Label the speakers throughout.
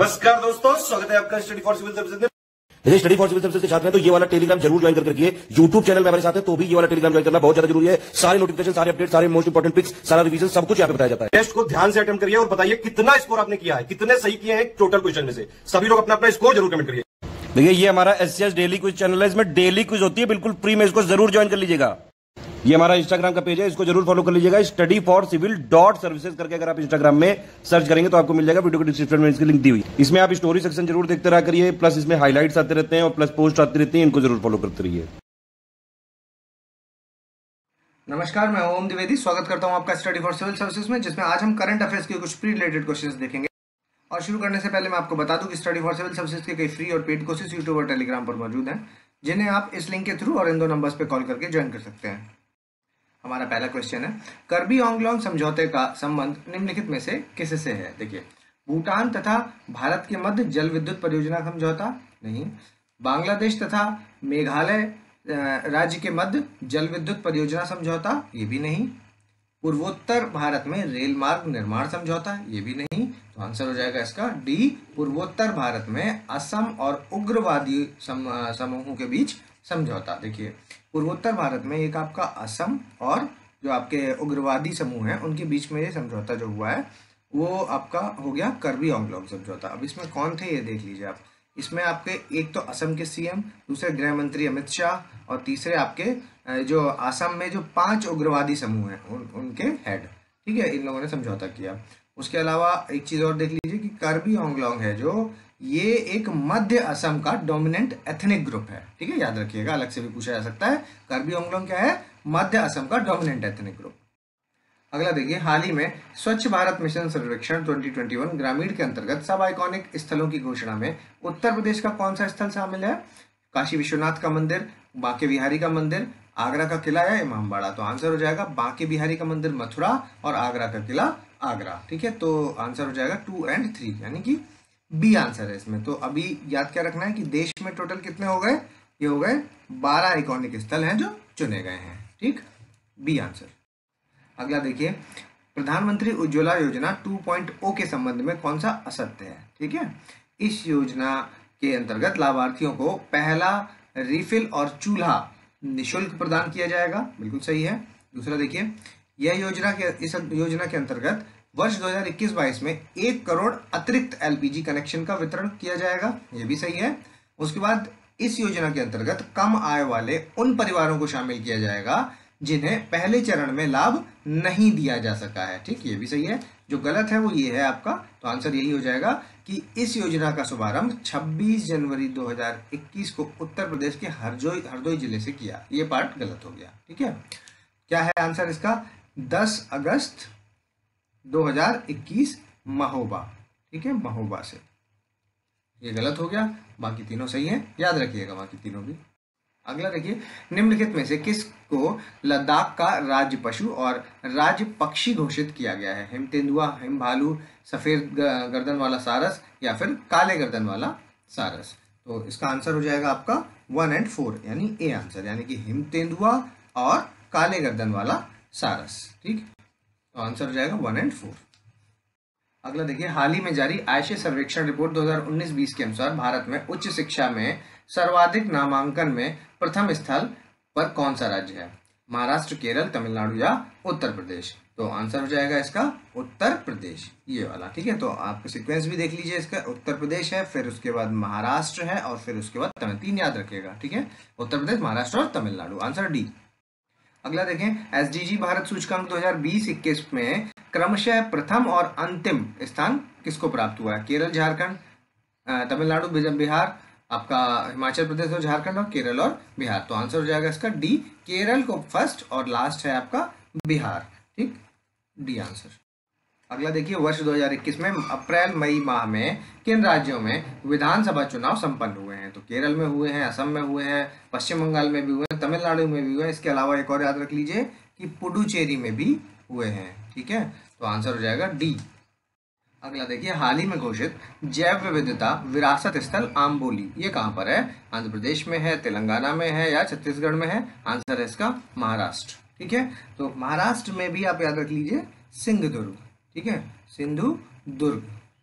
Speaker 1: नमस्कार दोस्तों, स्वागत है आपका स्टडी फॉर सिविल सर्विसेज में।
Speaker 2: जैसे स्टडी फॉर सिविल सर्विसेज के छात्र हैं तो ये वाला टेलीग्राम जरूर ज्वाइन करके रखिए। यूट्यूब चैनल में हमारे साथ है तो भी ये वाला टेलीग्राम ज्वाइन करना बहुत ज्यादा जरूरी है। सारे नोटिफिकेशन, सारे अपडेट, सारे मोस्ट इंपोर्टेंट पिक्स, सारा रिवीजन सब कुछ यहाँ पे बताया जाता है।
Speaker 1: टेस्ट को ध्यान से अटेम्प्ट करिए और बताइए कितना स्कोर आपने किया है, कितने सही किए हैं टोटल क्वेश्चन में से। सभी लोग अपना अपना स्कोर जरूर कमेंट करिए।
Speaker 2: देखिए ये हमारा एससीएस डेली क्विज चैनल है, इसमें डेली क्विज होती है बिल्कुल फ्री में, इसको जरूर ज्वाइन कर लीजिएगा। ये हमारा इंस्टाग्राम का पेज है, इसको जरूर फॉलो कर लीजिएगा। Study for civil dot services करके अगर आप इंस्टाग्राम में सर्च करेंगे तो आपको मिल जाएगा। वीडियो को डिस्क्रिप्शन में इसकी लिंक दी हुई। इसमें आप स्टोरी सेक्शन जरूर देखते रहा करिए, प्लस इसमें हाईलाइट्स आते रहते हैं और प्लस पोस्ट आती रहती है, इनको जरूर फॉलो करते रहिए।
Speaker 3: नमस्कार, मैं ओम द्विवेदी स्वागत करता हूं आपका स्टडी फॉर सिविल सर्विसेज में, जिसमें आज हम करंट अफेयर्स के कुछ प्री रिलेटेड क्वेश्चंस देखेंगे। और शुरू करने से पहले मैं आपको बता दूं कि स्टडी फॉर सिविल सर्विसेज के कई फ्री और पेड कोर्सेज यूट्यूब और टेलीग्राम पर मौजूद हैं, जिन्हें आप इस लिंक के थ्रू और इन दो नंबर्स पे कॉल करके ज्वाइन कर सकते हैं। हमारा पहला क्वेश्चन है, करबी आंगलोंग समझौते का संबंध निम्नलिखित में से किससे है? देखिए, भूटान तथा भारत के मध्य जल विद्युत परियोजना समझौता नहीं, बांग्लादेश तथा मेघालय राज्य के मध्य जल विद्युत परियोजना समझौता, ये भी नहीं, पूर्वोत्तर भारत में रेल मार्ग निर्माण समझौता, ये भी नहीं। तो आंसर हो जाएगा इसका डी, पूर्वोत्तर भारत में असम और उग्रवादी समूहों के बीच समझौता। देखिए, पूर्वोत्तर भारत में एक आपका असम और जो आपके उग्रवादी समूह हैं उनके बीच में ये समझौता जो हुआ है वो आपका हो गया करबी आंगलोंग समझौता। अब इसमें कौन थे ये देख लीजिए आप। इसमें आपके एक तो असम के सीएम, दूसरे गृह मंत्री अमित शाह और तीसरे आपके जो असम में जो 5 उग्रवादी समूह हैं उनके हेड, ठीक है, इन लोगों ने समझौता किया। उसके अलावा एक चीज और देख लीजिए कि करबी आंगलोंग है जो ये एक मध्य असम का डोमिनेंट एथनिक ग्रुप है, ठीक है, याद रखिएगा, अलग से भी पूछा जा सकता है। करबी आंगलोंग क्या है? मध्य असम का डोमिनेंट एथनिक ग्रुप। अगला देखिए, हाल ही में स्वच्छ भारत मिशन सर्वेक्षण 2021 ग्रामीण के अंतर्गत सब आइकॉनिक स्थलों की घोषणा में उत्तर प्रदेश का कौन सा स्थल शामिल है? काशी विश्वनाथ का मंदिर, बांके बिहारी का मंदिर, आगरा का किला या इमामबाड़ा। तो आंसर हो जाएगा बांके बिहारी का मंदिर मथुरा और आगरा का किला आगरा, ठीक है। तो आंसर हो जाएगा 2 और 3, यानी कि बी आंसर है इसमें। तो अभी याद क्या रखना है कि देश में टोटल कितने हो गए? ये हो गए 12 आइकॉनिक स्थल हैं जो चुने गए हैं, ठीक, बी आंसर। अगला देखिए, प्रधानमंत्री उज्ज्वला योजना 2.0 के संबंध में कौन सा असत्य है? ठीक है, इस योजना के अंतर्गत लाभार्थियों को पहला रिफिल और चूल्हा निःशुल्क प्रदान किया जाएगा, बिल्कुल सही है। दूसरा देखिए, इस योजना के अंतर्गत वर्ष 2021-22 में 1 करोड़ अतिरिक्त एलपीजी कनेक्शन का वितरण किया जाएगा, ये भी सही है। उसके बाद इस योजना के अंतर्गत कम आय वाले उन परिवारों को शामिल किया जाएगा जिन्हें पहले चरण में लाभ नहीं दिया जा सका है, ठीक, ये भी सही है। जो गलत है वो ये है आपका, तो आंसर यही हो जाएगा कि इस योजना का शुभारंभ 26 जनवरी 2021 को उत्तर प्रदेश के हरदोई जिले से किया। ये पार्ट गलत हो गया, ठीक है। क्या है आंसर इसका? 10 अगस्त 2021 महोबा, ठीक है, महोबा से। ये गलत हो गया, बाकी तीनों सही है, याद रखिएगा बाकी तीनों भी। अगला देखिए, निम्नलिखित में से किसको लद्दाख का राज्य पशु और राज्य पक्षी घोषित किया गया है? हिम तेंदुआ, हिम भालू, सफेद गर्दन वाला सारस या फिर काले गर्दन वाला सारस। तो इसका आंसर हो जाएगा आपका 1 और 4, यानी ए आंसर, यानी कि हिम तेंदुआ और काले गर्दन वाला सारस, ठीक। तो आंसर हो जाएगा 1 और 4। अगला देखिए, हाल ही में जारी आईसीएस सर्वेक्षण रिपोर्ट 2019-20 के अनुसार भारत में उच्च शिक्षा में सर्वाधिक नामांकन में प्रथम स्थल पर कौन सा राज्य है? महाराष्ट्र, केरल, तमिलनाडु या उत्तर प्रदेश। तो आंसर हो जाएगा इसका उत्तर प्रदेश, ये वाला, ठीक है। तो आपको सीक्वेंस भी देख लीजिए, इसका उत्तर प्रदेश है, फिर उसके बाद महाराष्ट्र है और फिर उसके बाद तमिल, 3 याद रखिएगा, ठीक है, उत्तर प्रदेश, महाराष्ट्र और तमिलनाडु, आंसर डी। अगला देखें, एसडीजी भारत सूचकांक 2020-21 में क्रमशः प्रथम और अंतिम स्थान किसको प्राप्त हुआ है? केरल, झारखंड, तमिलनाडु, बिहार, आपका हिमाचल प्रदेश और झारखंड, और केरल और बिहार। तो आंसर हो जाएगा इसका डी, केरल को फर्स्ट और लास्ट है आपका बिहार, ठीक, डी आंसर। अगला देखिए, वर्ष 2021 में अप्रैल मई माह में किन राज्यों में विधानसभा चुनाव संपन्न हुए हैं? तो केरल में हुए हैं, असम में हुए हैं, पश्चिम बंगाल में भी हुए हैं, तमिलनाडु में भी हुए हैं। इसके अलावा एक और याद रख लीजिए कि पुडुचेरी में भी हुए हैं, ठीक है। तो आंसर हो जाएगा डी। अगला देखिए, हाल ही में घोषित जैव विविधता विरासत स्थल आम्बोली, ये कहाँ पर है? आंध्र प्रदेश में है, तेलंगाना में है या छत्तीसगढ़ में है? आंसर है इसका महाराष्ट्र, ठीक है। तो महाराष्ट्र में भी आप याद रख लीजिए सिंधुदुर्ग, ठीक है, सिंधुदुर्ग,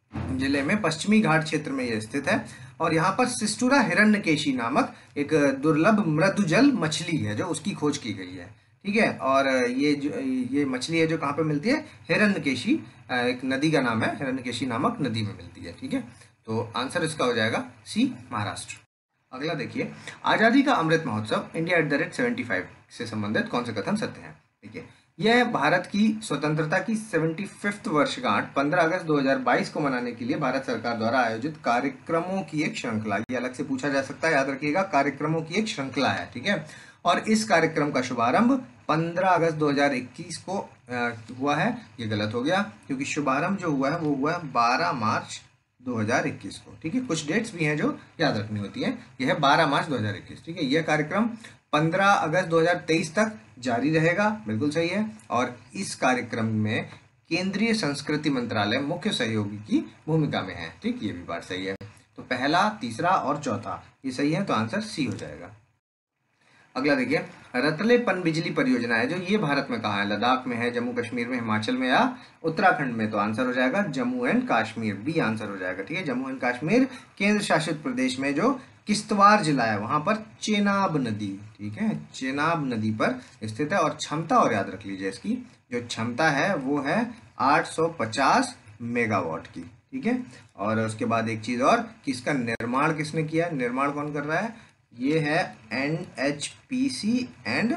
Speaker 3: जिले में पश्चिमी घाट क्षेत्र में ये स्थित है और यहाँ पर सिस्टुरा हिरण्यकेशी नामक एक दुर्लभ मृदुजल मछली है जो उसकी खोज की गई है। ठीक है, और ये मछली है जो कहाँ पे मिलती है, हिरण्यकेशी, एक नदी का नाम है, हिरण्यकेशी नामक नदी में मिलती है। ठीक है, तो आंसर इसका हो जाएगा सी, महाराष्ट्र। अगला देखिए, आजादी का अमृत महोत्सव इंडिया @75 से संबंधित कौन से कथन सत्य हैं। देखिए, यह भारत की स्वतंत्रता की 75th वर्षगांठ 15 अगस्त 2022 को मनाने के लिए भारत सरकार द्वारा आयोजित कार्यक्रमों की एक श्रृंखला, ये अलग से पूछा जा सकता है, याद रखिएगा, कार्यक्रमों की एक श्रृंखला है। ठीक है, और इस कार्यक्रम का शुभारंभ 15 अगस्त 2021 को हुआ है। ये गलत हो गया क्योंकि शुभारंभ जो हुआ है वो हुआ है 12 मार्च 2021 को। ठीक है, कुछ डेट्स भी हैं जो याद रखनी होती हैं। यह है 12 मार्च 2021। ठीक है, यह कार्यक्रम 15 अगस्त 2023 तक जारी रहेगा, बिल्कुल सही है। और इस कार्यक्रम में केंद्रीय संस्कृति मंत्रालय मुख्य सहयोगी की भूमिका में है। ठीक, ये भी बात सही है। तो पहला, तीसरा और चौथा ये सही है, तो आंसर सी हो जाएगा। अगला देखिए, रतले पनबिजली परियोजना है जो ये भारत में कहाँ है, लद्दाख में है, जम्मू कश्मीर में, हिमाचल में या उत्तराखंड में, तो आंसर हो जाएगा Jammu and Kashmir, B answer हो जाएगा। ठीक है, जम्मू एंड कश्मीर केंद्र शासित प्रदेश में जो किश्तवाड़ जिला है वहां पर चेनाब नदी, ठीक है, चेनाब नदी पर स्थित है। और क्षमता और याद रख लीजिए, इसकी जो क्षमता है वो है 850 मेगावाट की। ठीक है, और उसके बाद एक चीज और कि इसका निर्माण किसने किया है, निर्माण कौन कर रहा है, ये है NHPC एंड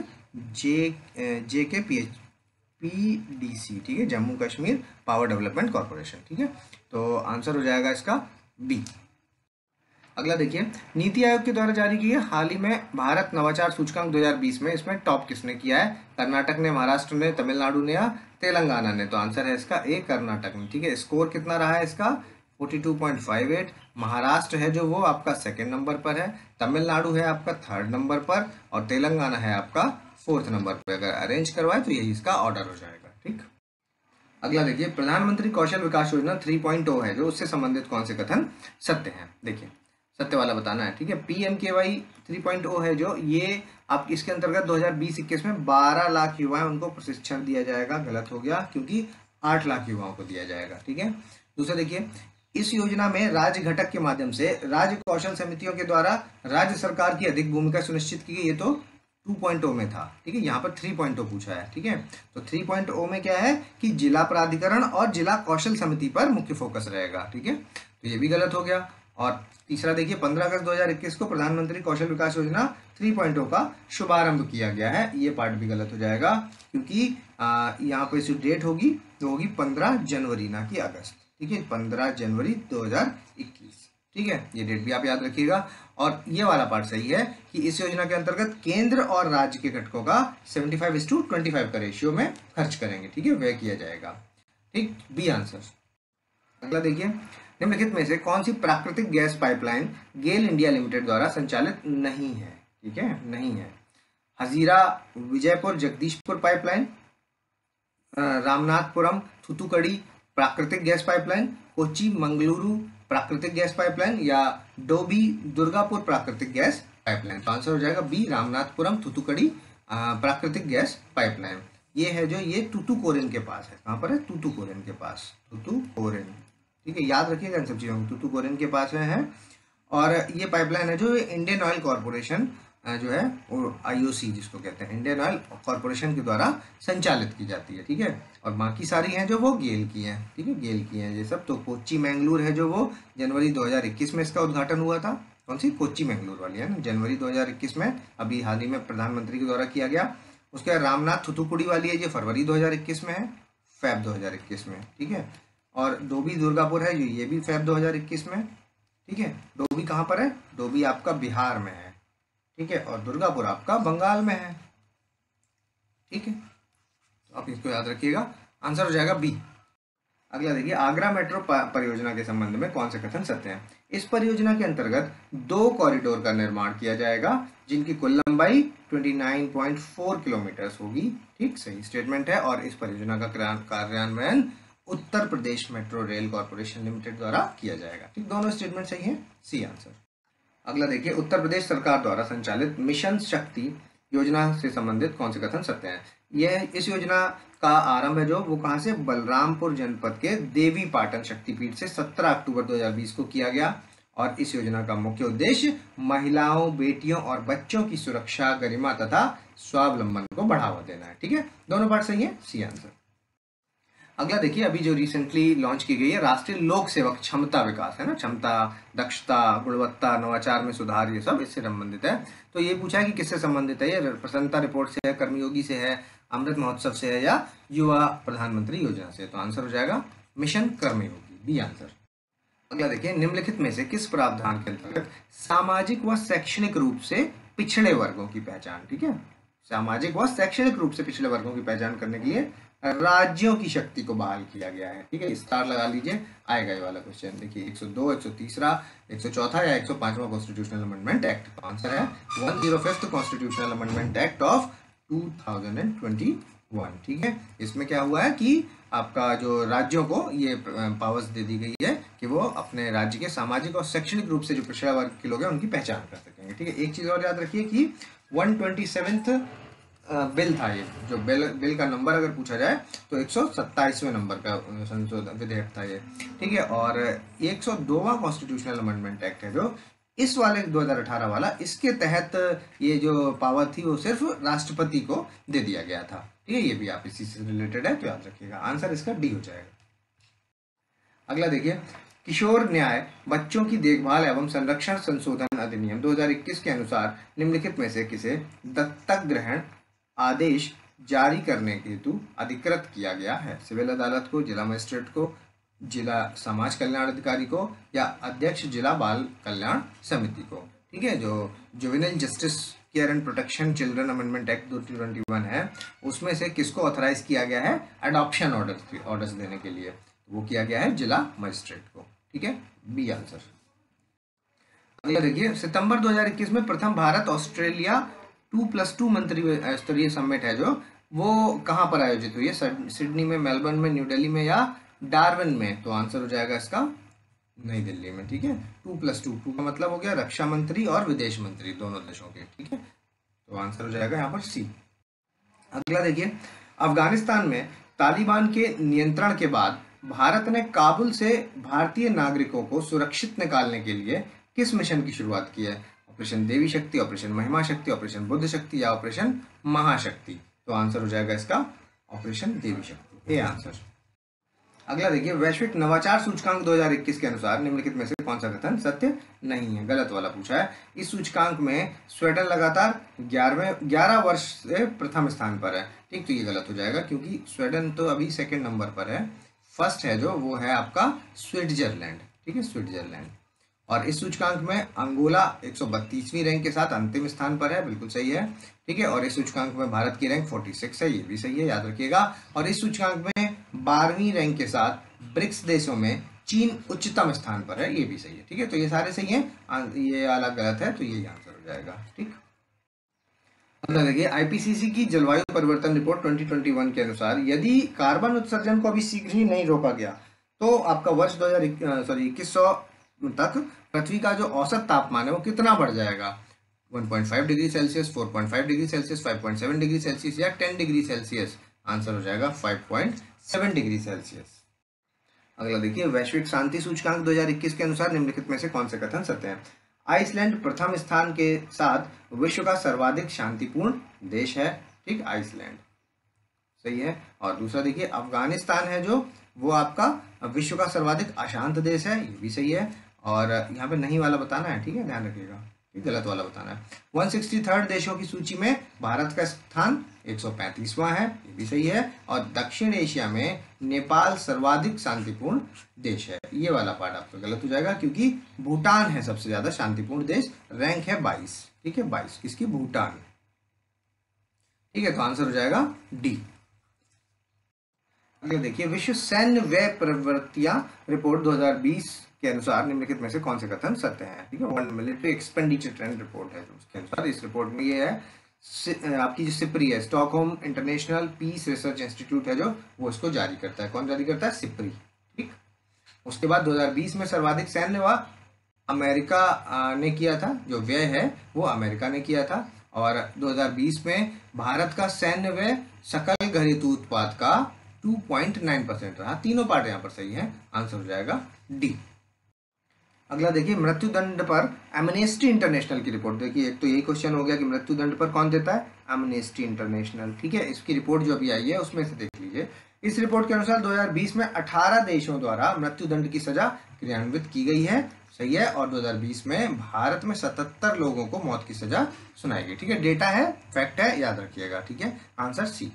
Speaker 3: JKPDC। ठीक है, Jammu Kashmir power development corporation. ठीक है, तो आंसर हो जाएगा इसका बी। अगला देखिए, नीति आयोग के द्वारा जारी की है हाल ही में भारत नवाचार सूचकांक 2020 में, इसमें टॉप किसने किया है, कर्नाटक ने, महाराष्ट्र ने, तमिलनाडु ने या तेलंगाना ने, तो आंसर है इसका ए, कर्नाटक ने। ठीक है, स्कोर कितना रहा है इसका 42.58। महाराष्ट्र है जो वो आपका सेकंड नंबर पर है, तमिलनाडु है आपका थर्ड नंबर पर और तेलंगाना है आपका फोर्थ नंबर पर। अगर अरेंज करवाए तो यही इसका ऑर्डर हो जाएगा। ठीक, अगला देखिए, प्रधानमंत्री कौशल विकास योजना 3.0 है जो उससे संबंधित कौन से कथन सत्य हैं। देखिए, सत्य वाला बताना है। ठीक है, PMKY 3.0 है जो ये आप इसके अंतर्गत 2020-21 में 12 लाख युवा है उनको प्रशिक्षण दिया जाएगा, गलत हो गया क्योंकि 8 लाख युवाओं को दिया जाएगा। ठीक है, दूसरा देखिए, इस योजना में राज्य घटक के माध्यम से राज्य कौशल समितियों के द्वारा राज्य सरकार की अधिक भूमिका सुनिश्चित की गई। ये तो 2.0 में था। ठीक है, यहाँ पर 3.0 पूछा है। ठीक है, तो 3.0 में क्या है कि जिला प्राधिकरण और जिला कौशल समिति पर मुख्य फोकस रहेगा। ठीक है, तो ये भी गलत हो गया। और तीसरा देखिए, 15 अगस्त 2021 को प्रधानमंत्री कौशल विकास योजना 3.0 का शुभारंभ किया गया है, ये पार्ट भी गलत हो जाएगा क्योंकि यहाँ पर जो डेट होगी तो होगी 15 जनवरी ना कि अगस्त। ठीक है, 15 जनवरी 2021। ठीक है, ये डेट भी आप याद रखिएगा। और ये वाला पार्ट सही है कि इस योजना के अंतर्गत केंद्र और राज्य के घटकों का 75:25 का रेशियो में खर्च करेंगे। ठीक है, व्यय किया जाएगा। ठीक, बी आंसर। अगला देखिए, निम्नलिखित में से कौन सी प्राकृतिक gas pipeline GAIL India limited द्वारा संचालित नहीं है। ठीक है, नहीं है। हजीरा विजयपुर जगदीशपुर पाइपलाइन, रामनाथपुरम थूथुकुडी प्राकृतिक गैस पाइपलाइन, कोच्चि मंगलुरु प्राकृतिक गैस पाइपलाइन या डोबी दुर्गापुर प्राकृतिक गैस पाइपलाइन, तो आंसर हो जाएगा बी, रामनाथपुरम थूथुकुडी प्राकृतिक गैस पाइपलाइन। ये है जो ये तूतुकोरिन के पास है। कहाँ पर है, तूतुकोरिन के पास, तूतुकोरिन। ठीक है, याद रखिएगा इन सब चीजों को, तूतुकोरिन के पास में है। और ये पाइपलाइन है जो इंडियन ऑयल कॉर्पोरेशन जो है वो IOC जिसको कहते हैं, इंडियन ऑयल कॉर्पोरेशन के द्वारा संचालित की जाती है। ठीक है, और बाकी सारी हैं जो वो गेल की हैं। ठीक है, गेल की हैं ये सब। तो कोच्चि मैंगलोर है जो वो जनवरी 2021 में इसका उद्घाटन हुआ था। कौन सी, कोच्चि मैंगलोर वाली है ना, जनवरी 2021 में, अभी हाल ही में प्रधानमंत्री के द्वारा किया गया। उसके बाद रामनाथ थूथुकुडी वाली है, ये फरवरी 2021 में है, फेब 2021 में। ठीक है, और डोबी दुर्गापुर है ये भी फेब 2021 में। ठीक है, डोबी कहाँ पर है, डोबी आपका बिहार में है। ठीक है, और दुर्गापुर आपका बंगाल में है। ठीक है, तो आप इसको याद रखिएगा, आंसर हो जाएगा बी। अगला देखिए, आगरा मेट्रो परियोजना के संबंध में कौन से कथन सत्य हैं। इस परियोजना के अंतर्गत 2 कॉरिडोर का निर्माण किया जाएगा जिनकी कुल लंबाई 29.4 किलोमीटर होगी। ठीक, सही स्टेटमेंट है। और इस परियोजना का कार्यान्वयन Uttar Pradesh metro rail corporation limited द्वारा किया जाएगा। ठीक, दोनों स्टेटमेंट सही है, सी आंसर। अगला देखिए, उत्तर प्रदेश सरकार द्वारा संचालित मिशन शक्ति योजना से संबंधित कौन से कथन सत्य हैं। यह इस योजना का आरंभ है जो वो कहाँ से, बलरामपुर जनपद के देवी पाटन शक्तिपीठ से 17 अक्टूबर 2020 को किया गया। और इस योजना का मुख्य उद्देश्य महिलाओं, बेटियों और बच्चों की सुरक्षा, गरिमा तथा स्वावलंबन को बढ़ावा देना है। ठीक है, दोनों पार्ट सही है, सी आंसर। अगला देखिए, अभी जो रिसेंटली लॉन्च की गई है राष्ट्रीय लोक सेवक क्षमता विकास, है ना, क्षमता, दक्षता, गुणवत्ता, नवाचार में सुधार, ये सब इससे संबंधित है। तो ये पूछा है कि किससे संबंधित है, ये प्रसन्नता रिपोर्ट से है, कर्मयोगी से है, अमृत महोत्सव से है, या युवा प्रधानमंत्री योजना से। तो आंसर हो जाएगा मिशन कर्मयोगी, बी आंसर। अगला देखिए, निम्नलिखित में से किस प्रावधान के अंतर्गत सामाजिक व शैक्षणिक रूप से पिछड़े वर्गों की पहचान, ठीक है, सामाजिक व शैक्षणिक रूप से पिछड़े वर्गों की पहचान करने के लिए राज्यों की शक्ति को बहाल किया गया है। ठीक है, स्टार लगा लीजिए, आएगा ये वाला क्वेश्चन। देखिए 102, 103, 104 या 105वां कॉन्स्टिट्यूशनल अमेंडमेंट एक्ट। आंसर है 105th constitutional amendment act of 2021। ठीक है, इसमें क्या हुआ है कि आपका जो राज्यों को ये पावर्स दे दी गई है कि वो अपने राज्य के सामाजिक और शैक्षणिक रूप से जो पिछड़ा वर्ग के लोग हैं उनकी पहचान कर सकेंगे। ठीक है, एक चीज और याद रखिए कि 127th बिल था ये, जो बिल का नंबर अगर पूछा जाए तो 127वें नंबर का संशोधन विधेयक था ये। ठीक है, और 102वां कॉन्स्टिट्यूशनल अमेंडमेंट एक्ट है जो इस वाले 2018 वाला, इसके तहत ये जो पावर थी वो सिर्फ राष्ट्रपति को दे दिया गया था। ठीक है, ये भी आप इसी से रिलेटेड है तो याद रखिएगा, आंसर इसका डी हो जाएगा। अगला देखिए, किशोर न्याय बच्चों की देखभाल एवं संरक्षण संशोधन अधिनियम 2021 के अनुसार निम्नलिखित में से किसे दत्तक ग्रहण आदेश जारी करने के हेतु अधिकृत किया गया है? सिविल अदालत को, जिला मजिस्ट्रेट को, जिला समाज कल्याण अधिकारी को, या अध्यक्ष जिला बाल कल्याण समिति को? ठीक है, जो juvenile justice care and protection children amendment act 2021 है उसमें से किसको ऑथराइज किया गया है एडॉप्शन ऑर्डर्स देने के लिए? वो किया गया है जिला मजिस्ट्रेट को। ठीक है, बी आंसर। अगला देखिए, सितंबर 2021 में प्रथम भारत ऑस्ट्रेलिया 2+2 मंत्री स्तरीय समिट है जो वो कहाँ पर आयोजित हुई है? सिडनी में, मेलबर्न में, न्यू दिल्ली में, या डार्विन में? तो आंसर हो जाएगा इसका नई दिल्ली में। ठीक है, 2+2 का मतलब हो गया रक्षा मंत्री और विदेश मंत्री दोनों देशों के। ठीक है, तो आंसर हो जाएगा यहाँ पर सी। अगला देखिए, अफगानिस्तान में तालिबान के नियंत्रण के बाद भारत ने काबुल से भारतीय नागरिकों को सुरक्षित निकालने के लिए किस मिशन की शुरुआत की है? ऑपरेशन देवी शक्ति, ऑपरेशन महिमा शक्ति, ऑपरेशन बुद्ध शक्ति, या ऑपरेशन महाशक्ति? तो आंसर हो जाएगा इसका ऑपरेशन देवी शक्ति, ए आंसर। अगला देखिए, वैश्विक नवाचार सूचकांक 2021 के अनुसार निम्नलिखित में से कौन सा कथन सत्य नहीं है? गलत वाला पूछा है। इस सूचकांक में स्वीडन लगातार 11 वर्ष से प्रथम स्थान पर है। ठीक, तो ये गलत हो जाएगा क्योंकि स्वीडन तो अभी सेकंड नंबर पर है, फर्स्ट है जो वो है आपका स्विट्जरलैंड। ठीक है, स्विट्जरलैंड। और इस सूचकांक में अंगोला 132वीं रैंक के साथ अंतिम स्थान पर है, बिल्कुल सही है। ठीक है, और इस सूचकांक में भारत की रैंक 46 है, ये भी सही है, याद रखिएगा। और इस सूचकांक में 12वीं रैंक के साथ ब्रिक्स देशों में चीन उच्चतम स्थान पर है, ये भी सही है। ठीक है, तो ये सारे सही हैं, ये वाला गलत है, तो ये आंसर हो जाएगा। ठीक, अगला देखिए, आईपीसीसी की जलवायु परिवर्तन रिपोर्ट 2021 के अनुसार यदि कार्बन उत्सर्जन को अभी शीघ्र ही नहीं रोका गया तो आपका वर्ष 2100 तक पृथ्वी का जो औसत तापमान है वो कितना बढ़ जाएगा? 1.5 degree Celsius, 4.5 degree Celsius, 5.7 degree Celsius, या 10 डिग्री सेल्सियस? आंसर हो जाएगा 5.7 डिग्री सेल्सियस। अगला देखिए, वैश्विक शांति सूचकांक 2021 के अनुसार निम्नलिखित में से कौन से कथन सत्य है? आइसलैंड प्रथम स्थान के साथ विश्व का सर्वाधिक शांतिपूर्ण देश है। ठीक, आइसलैंड सही है। और दूसरा देखिए, अफगानिस्तान है जो वो आपका विश्व का सर्वाधिक अशांत देश है, ये भी सही है। और यहाँ पे नहीं वाला बताना है, ठीक है, ध्यान रखिएगा, गलत वाला बताना है। 163 देशों की सूची में भारत का स्थान 135वां है, ये भी सही है। और दक्षिण एशिया में नेपाल सर्वाधिक शांतिपूर्ण देश है, ये वाला पार्ट आपका गलत हो जाएगा क्योंकि भूटान है सबसे ज्यादा शांतिपूर्ण देश, रैंक है 22। ठीक है, 22 किसकी? भूटान। ठीक है, तो आंसर हो जाएगा डी। अगला देखिए, विश्व सैन्य व्यय प्रवृत्तियां रिपोर्ट 2020 के अनुसार निम्नलिखित में से कौन से कथन सत्य है? ठीक है, world military expenditure trend report है उसके अनुसार। इस रिपोर्ट में ये है आपकी जो सिप्री है, Stockholm international peace research institute है जो वो इसको जारी करता है। कौन जारी करता है? सिप्री। ठीक, उसके बाद 2020 में सर्वाधिक सैन्य व्यय अमेरिका ने किया था, जो व्यय है वो अमेरिका ने किया था। और 2020 में भारत का सैन्य व्यय सकल घरेलू उत्पाद का 2.9% रहा। तीनों पार्ट यहाँ पर सही है, आंसर हो जाएगा डी। अगला देखिए, मृत्यु दंड पर एमनेस्टी इंटरनेशनल की रिपोर्ट। देखिए एक तो यही क्वेश्चन हो गया कि मृत्यु दंड पर कौन देता है, एमनेस्टी इंटरनेशनल, ठीक है। इसकी रिपोर्ट जो अभी आई है उसमें से देख लीजिए। इस रिपोर्ट के अनुसार 2020 में 18 देशों द्वारा मृत्यु दंड की सजा क्रियान्वित की गई है, सही है। और 2020 में भारत में 77 लोगों को मौत की सजा सुनाई गई, ठीक है। डेटा है, फैक्ट है, याद रखिएगा, ठीक है। Answer C.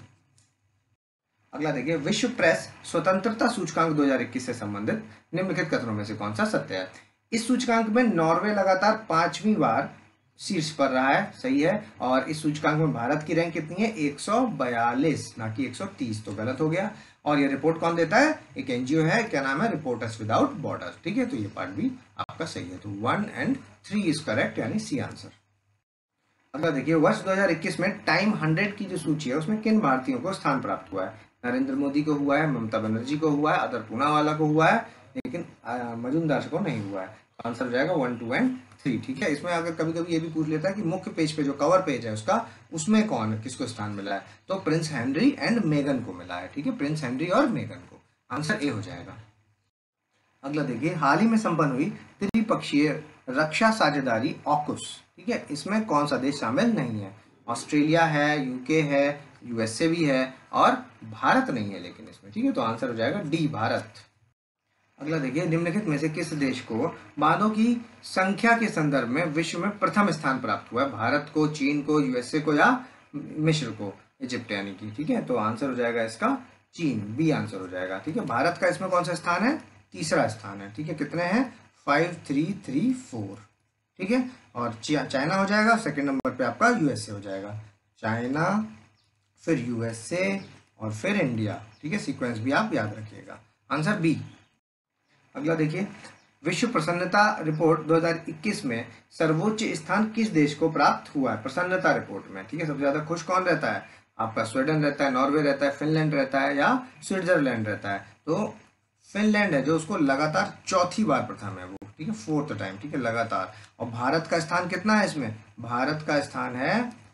Speaker 3: अगला देखिए, विश्व प्रेस स्वतंत्रता सूचकांक 2021 से संबंधित निम्नलिखित कथनों में से कौन सा सत्य है। इस सूचकांक में नॉर्वे लगातार 5वीं बार शीर्ष पर रहा है, सही है। और इस सूचकांक में भारत की रैंक कितनी है, 142, ना कि 130, तो गलत हो गया। और ये रिपोर्ट कौन देता है, एक एनजीओ है, क्या नाम है, रिपोर्टर्स विदाउट बॉर्डर, ठीक है। तो ये पार्ट भी आपका सही है, तो 1 और 3 इज करेक्ट, यानी सी आंसर। अगला देखिए, वर्ष 2021 में टाइम 100 की जो सूची है उसमें किन भारतीयों को स्थान प्राप्त हुआ है। नरेंद्र मोदी को हुआ है, ममता बनर्जी को हुआ है, अदर पूनावाला को हुआ है, लेकिन मजूमदार को नहीं हुआ है। तो आंसर हो जाएगा 1, 2 और 3, ठीक है। इसमें अगर कभी कभी ये भी पूछ लेता है कि मुख्य पेज पे जो कवर पेज है उसका, उसमें कौन किसको स्थान मिला है, तो प्रिंस हेनरी एंड मेगन को मिला है, ठीक है। प्रिंस हेनरी और मेगन को, आंसर ए हो जाएगा। अगला देखिए, हाल ही में संपन्न हुई त्रिपक्षीय रक्षा साझेदारी ऑकुस, ठीक है, इसमें कौन सा देश शामिल नहीं है। ऑस्ट्रेलिया है, यूके है, यूएसए भी है, और भारत नहीं है लेकिन इसमें, ठीक है। तो आंसर हो जाएगा डी, भारत। अगला देखिए, निम्नलिखित में से किस देश को बांधों की संख्या के संदर्भ में विश्व में प्रथम स्थान प्राप्त हुआ है। भारत को, चीन को, यूएसए को, या मिस्र को, इजिप्ट यानी कि, ठीक है। तो आंसर हो जाएगा इसका चीन, बी आंसर हो जाएगा, ठीक है। भारत का इसमें कौन सा स्थान है, तीसरा स्थान है, ठीक है। कितने हैं, 5, 3, 3, 4, ठीक है। और चाइना हो जाएगा सेकंड नंबर पे, आपका यूएसए हो जाएगा। चाइना, फिर यूएसए और फिर इंडिया, ठीक है। सीक्वेंस भी आप याद रखिएगा, आंसर बी। अगला देखिए, विश्व प्रसन्नता रिपोर्ट 2021 में सर्वोच्च स्थान किस देश को प्राप्त हुआ है प्रसन्नता रिपोर्ट में, ठीक है। सबसे ज्यादा खुश कौन रहता है, आपका स्वीडन रहता है, नॉर्वे रहता है, फिनलैंड रहता है, या स्विट्जरलैंड रहता है। तो फिनलैंड है जो उसको लगातार चौथी बार प्रथम है वो, ठीक है, 4th टाइम, ठीक है, लगातार। और भारत का स्थान कितना है इसमें, भारत का स्थान है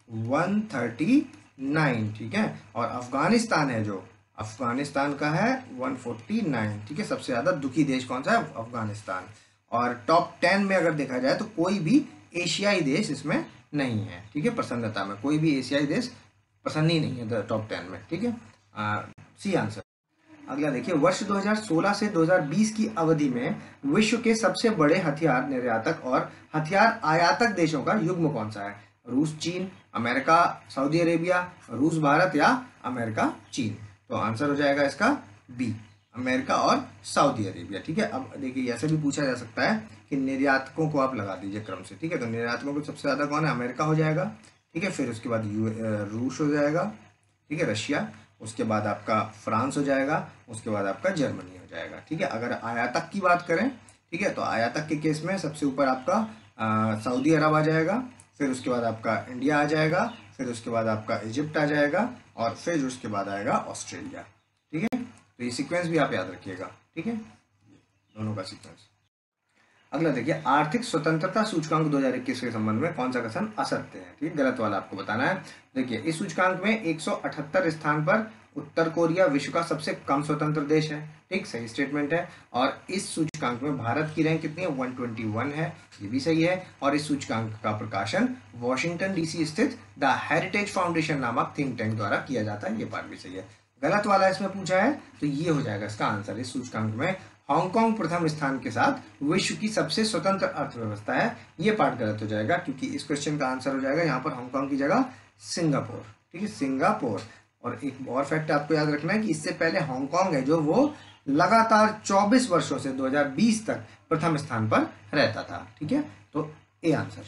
Speaker 3: 139, ठीक है। और अफगानिस्तान है जो, अफगानिस्तान का है 149, ठीक है। सबसे ज्यादा दुखी देश कौन सा है, अफगानिस्तान। और टॉप 10 में अगर देखा जाए तो कोई भी एशियाई देश इसमें नहीं है, ठीक है। प्रसन्नता में कोई भी एशियाई देश प्रसन्न ही नहीं है टॉप 10 में, ठीक है। C answer. अगला देखिए, वर्ष 2016 से 2020 की अवधि में विश्व के सबसे बड़े हथियार निर्यातक और हथियार आयातक देशों का युग्म कौन सा है। रूस, चीन, अमेरिका, सऊदी अरेबिया, रूस, भारत, या अमेरिका, चीन। तो आंसर हो जाएगा इसका बी, अमेरिका और सऊदी अरेबिया, ठीक है। अब देखिए, ऐसे भी पूछा जा सकता है कि निर्यातकों को आप लगा दीजिए क्रम से, ठीक है। तो निर्यातकों को सबसे ज्यादा कौन है, अमेरिका हो जाएगा, ठीक है। फिर उसके बाद रूस हो जाएगा, ठीक है, रशिया, उसके बाद आपका फ्रांस हो जाएगा, उसके बाद आपका जर्मनी हो जाएगा, ठीक है। अगर आयातक की बात करें, ठीक है, तो आयातक के केस में सबसे ऊपर आपका सऊदी अरब आ जाएगा, फिर उसके बाद आपका इंडिया आ जाएगा, फिर उसके बाद आपका इजिप्ट आ जाएगा, और फिर उसके बाद आएगा ऑस्ट्रेलिया, ठीक है। तो ये सीक्वेंस भी आप याद रखिएगा, ठीक है, दोनों का सीक्वेंस। अगला देखिए, आर्थिक स्वतंत्रता सूचकांक 2021 के संबंध में कौन सा कथन असत्य है, ठीक है, गलत वाला आपको बताना है। देखिए, इस सूचकांक में 178 स्थान पर उत्तर कोरिया विश्व का सबसे कम स्वतंत्र देश है, ठीक, सही स्टेटमेंट है। और इस सूचकांक में भारत की रैंक कितनी है, 121 है, ये भी सही है। और इस सूचकांक का प्रकाशन वॉशिंगटन डीसी स्थित द हेरिटेज फाउंडेशन नामक थिंक टैंक द्वारा किया जाता है, ये बात भी सही है। गलत वाला इसमें पूछा है, तो ये हो जाएगा इसका आंसर। इस सूचकांक में हांगकांग प्रथम स्थान के साथ विश्व की सबसे स्वतंत्र अर्थव्यवस्था है, ये पार्ट गलत हो जाएगा, क्योंकि इस क्वेश्चन का आंसर हो जाएगा यहाँ पर हांगकांग की जगह सिंगापुर, ठीक है, सिंगापुर। और एक और फैक्ट आपको याद रखना है कि इससे पहले हांगकांग है जो वो लगातार 24 वर्षों से 2020 तक प्रथम स्थान पर रहता था, ठीक है। तो ए आंसर।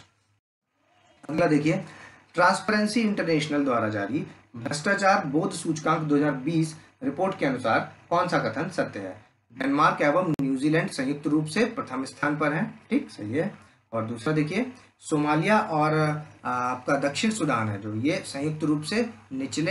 Speaker 3: अगला देखिए, ट्रांसपेरेंसी इंटरनेशनल द्वारा जारी भ्रष्टाचार बोध सूचकांक 2020 रिपोर्ट के अनुसार कौन सा कथन सत्य है। डेनमार्क एवं न्यूजीलैंड संयुक्त रूप से प्रथम स्थान पर है, ठीक, सही है। और दूसरा देखिए, सोमालिया और आपका दक्षिण सूडान है जो, ये संयुक्त रूप से निचले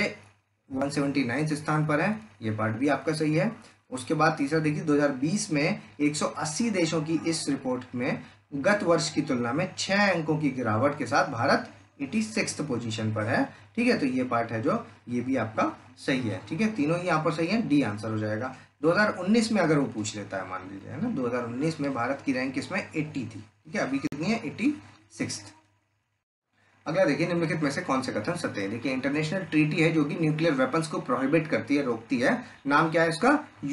Speaker 3: 179 स्थान पर है, ये पार्ट भी आपका सही है। उसके बाद तीसरा देखिए, 2020 में 180 देशों की इस रिपोर्ट में गत वर्ष की तुलना में 6 अंकों की गिरावट के साथ भारत 86th पोजीशन पर है। ठीक है, तो ये पार्ट है जो ये भी आपका सही है। ठीक है, तीनों ही यहाँ पर सही है, डी आंसर हो जाएगा। 2019 में अगर वो पूछ लेता है, मान लीजिए, है ना, 2019 में भारत की रैंक इसमें 80 थी। ठीक है, अभी कितनी है, 86th। अगला देखिए, निम्नलिखित में से कौन से कथन सत्य है। देखिए, इंटरनेशनल ट्रीटी है जो कि न्यूक्लियर वेपन्स को प्रोहिबिट करती है, रोकती है। नाम क्या है इसका,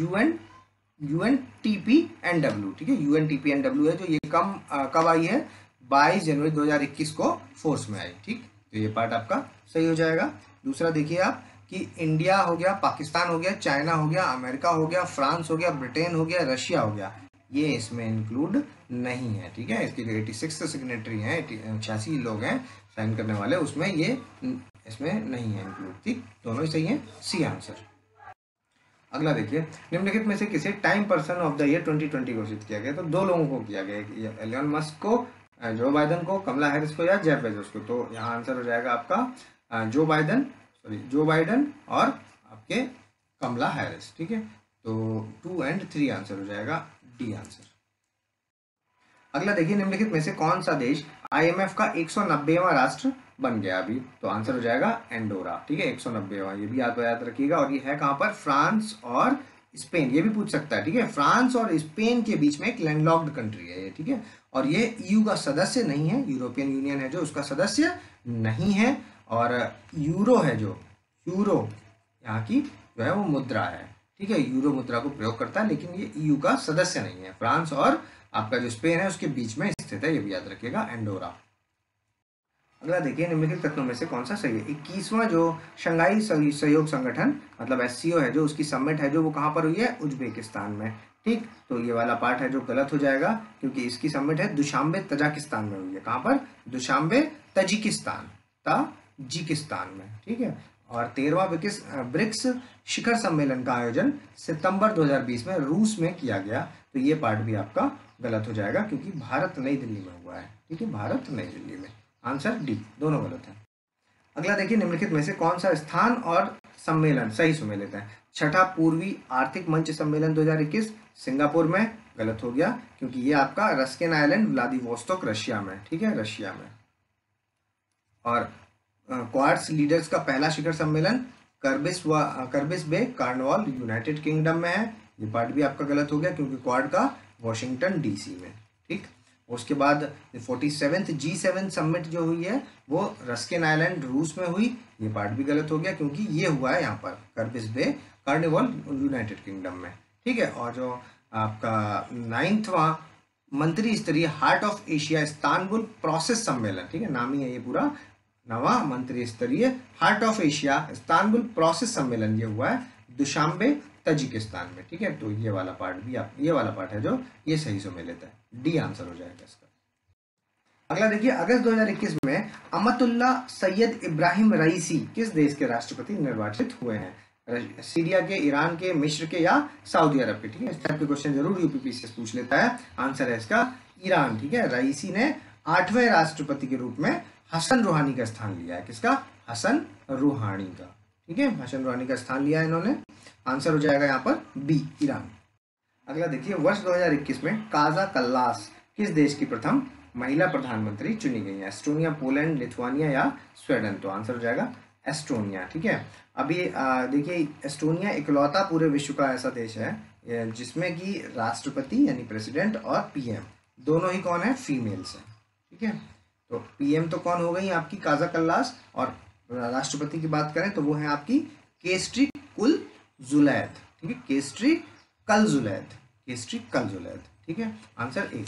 Speaker 3: UNTPNW। ठीक है, UNTPNW है जो ये कब आई है, 22 जनवरी 2021 को फोर्स में आई। ठीक, तो ये पार्ट आपका सही हो जाएगा। दूसरा देखिए आप कि इंडिया हो गया, पाकिस्तान हो गया, चाइना हो गया, अमेरिका हो गया, फ्रांस हो गया, ब्रिटेन हो गया, रशिया हो गया, ये इसमें इंक्लूड नहीं है। ठीक है, इसके जो 86 सिग्नेटरी हैं, 86 लोग हैं साइन करने वाले, उसमें ये इसमें नहीं है इंक्लूड। ठीक, दोनों ही सही है, सी आंसर। अगला देखिए, निम्नलिखित में से किसे Time person of the year 2020 घोषित किया गया। तो दो लोगों को किया गया, एलन मस्क को, जो बाइडन को, कमला हैरिस को या जेफ बेजोस को। तो यहाँ आंसर हो जाएगा आपका जो बाइडन और आपके कमला हैरिस। ठीक है, तो 2 और 3 आंसर हो जाएगा, डी आंसर। अगला देखिए, निम्नलिखित में से कौन सा देश IMF का 190वां राष्ट्र बन गया अभी। तो आंसर हो जाएगा एंडोरा। ठीक है, 190वां, ये भी आप याद रखिएगा। और ये है कहाँ पर, फ्रांस और स्पेन, ये भी पूछ सकता है। ठीक है, फ्रांस और स्पेन के बीच में एक लैंडलॉक्ड कंट्री है ये। ठीक है, और ये EU का सदस्य नहीं है, यूरोपियन यूनियन है जो उसका सदस्य नहीं है। और यूरो है जो, यूरो यहाँ की जो है वो मुद्रा है। ठीक है, यूरो मुद्रा को प्रयोग करता है, लेकिन ये EU का सदस्य नहीं है। फ्रांस और आपका जो स्पेन है उसके बीच में स्थित है, ये भी याद रखिएगा, एंडोरा। अगला देखिए, निम्नलिखित कथनों में से कौन सा सही है। 21वां जो शंघाई सहयोग संगठन मतलब SCO है जो, उसकी समिट है जो, वो कहाँ पर हुई है, उज्बेकिस्तान में। ठीक, तो ये वाला पार्ट है जो गलत हो जाएगा, क्योंकि इसकी समिट है दुशांबे तजाकिस्तान में हुई है। कहाँ पर, दुशांबे ताजिकिस्तान में। ठीक है, और 13वां ब्रिक्स शिखर सम्मेलन का आयोजन सितंबर 2020 में रूस में किया गया। तो ये पार्ट भी आपका गलत हो जाएगा, क्योंकि भारत नई दिल्ली में हुआ है। ठीक है, भारत नई दिल्ली में, आंसर डी, दोनों गलत है। अगला देखिए, निम्नलिखित में से कौन सा स्थान और सम्मेलन सही सुमेलित है। छठा पूर्वी आर्थिक मंच सम्मेलन 2021 सिंगापुर में, गलत हो गया, क्योंकि ये आपका रस्किन आइलैंड व्लादिवोस्तोक रशिया में। ठीक है, रशिया में। और क्वाड्स लीडर्स का पहला शिखर सम्मेलन Carbis Bay Cornwall United Kingdom में है। ये पार्ट भी आपका गलत हो गया, क्योंकि क्वाड का वॉशिंगटन DC में। ठीक, उसके बाद 47th G7 समिट जो हुई है वो रस्किन आइलैंड रूस में हुई। ये पार्ट भी गलत हो गया, क्योंकि ये हुआ है यहाँ पर Carbis Bay Cornwall United Kingdom में। ठीक है, और जो आपका 9वां मंत्री स्तरीय Heart of Asia Istanbul Process सम्मेलन, ठीक है, नाम ही है ये पूरा, 9वां मंत्री स्तरीय Heart of Asia Istanbul Process सम्मेलन, ये हुआ है दुशांबे ताजिकिस्तान में। ठीक है, तो ये वाला पार्ट भी ये वाला पार्ट है जो ये सही सुमेलित है, डी आंसर हो जाएगा इसका। अगला देखिए, अगस्त 2021 में अमतुल्ला सैयद इब्राहिम रईसी किस देश के राष्ट्रपति निर्वाचित हुए हैं। सीरिया के, ईरान के, मिस्र के या सऊदी अरब के। ठीक है, इस टाइप के क्वेश्चन जरूर UPPCS पूछ लेता है। आंसर है इसका ईरान। ठीक है, रईसी ने 8वें राष्ट्रपति के रूप में हसन रूहानी का स्थान लिया है। किसका, हसन रूहानी का। ठीक है, हसन रूहानी का स्थान लिया है इन्होंने। आंसर हो जाएगा यहाँ पर बी, ईरान। अगला देखिए, वर्ष 2021 में काजा कल्लास किस देश की प्रथम महिला प्रधानमंत्री चुनी गई है। एस्टोनिया, पोलैंड, लिथुआनिया या स्वीडन। तो आंसर हो जाएगा एस्टोनिया। ठीक है, अभी देखिए, एस्टोनिया इकलौता पूरे विश्व का ऐसा देश है जिसमें कि राष्ट्रपति यानी प्रेसिडेंट और PM दोनों ही कौन है, फीमेल्स हैं। ठीक है, तो PM तो कौन हो गई आपकी, काजा कल्लास, और राष्ट्रपति की बात करें तो वो है आपकी केस्ट्री कुल जुलैद। ठीक है, केस्ट्री कल जुलैद। ठीक है, आंसर ए।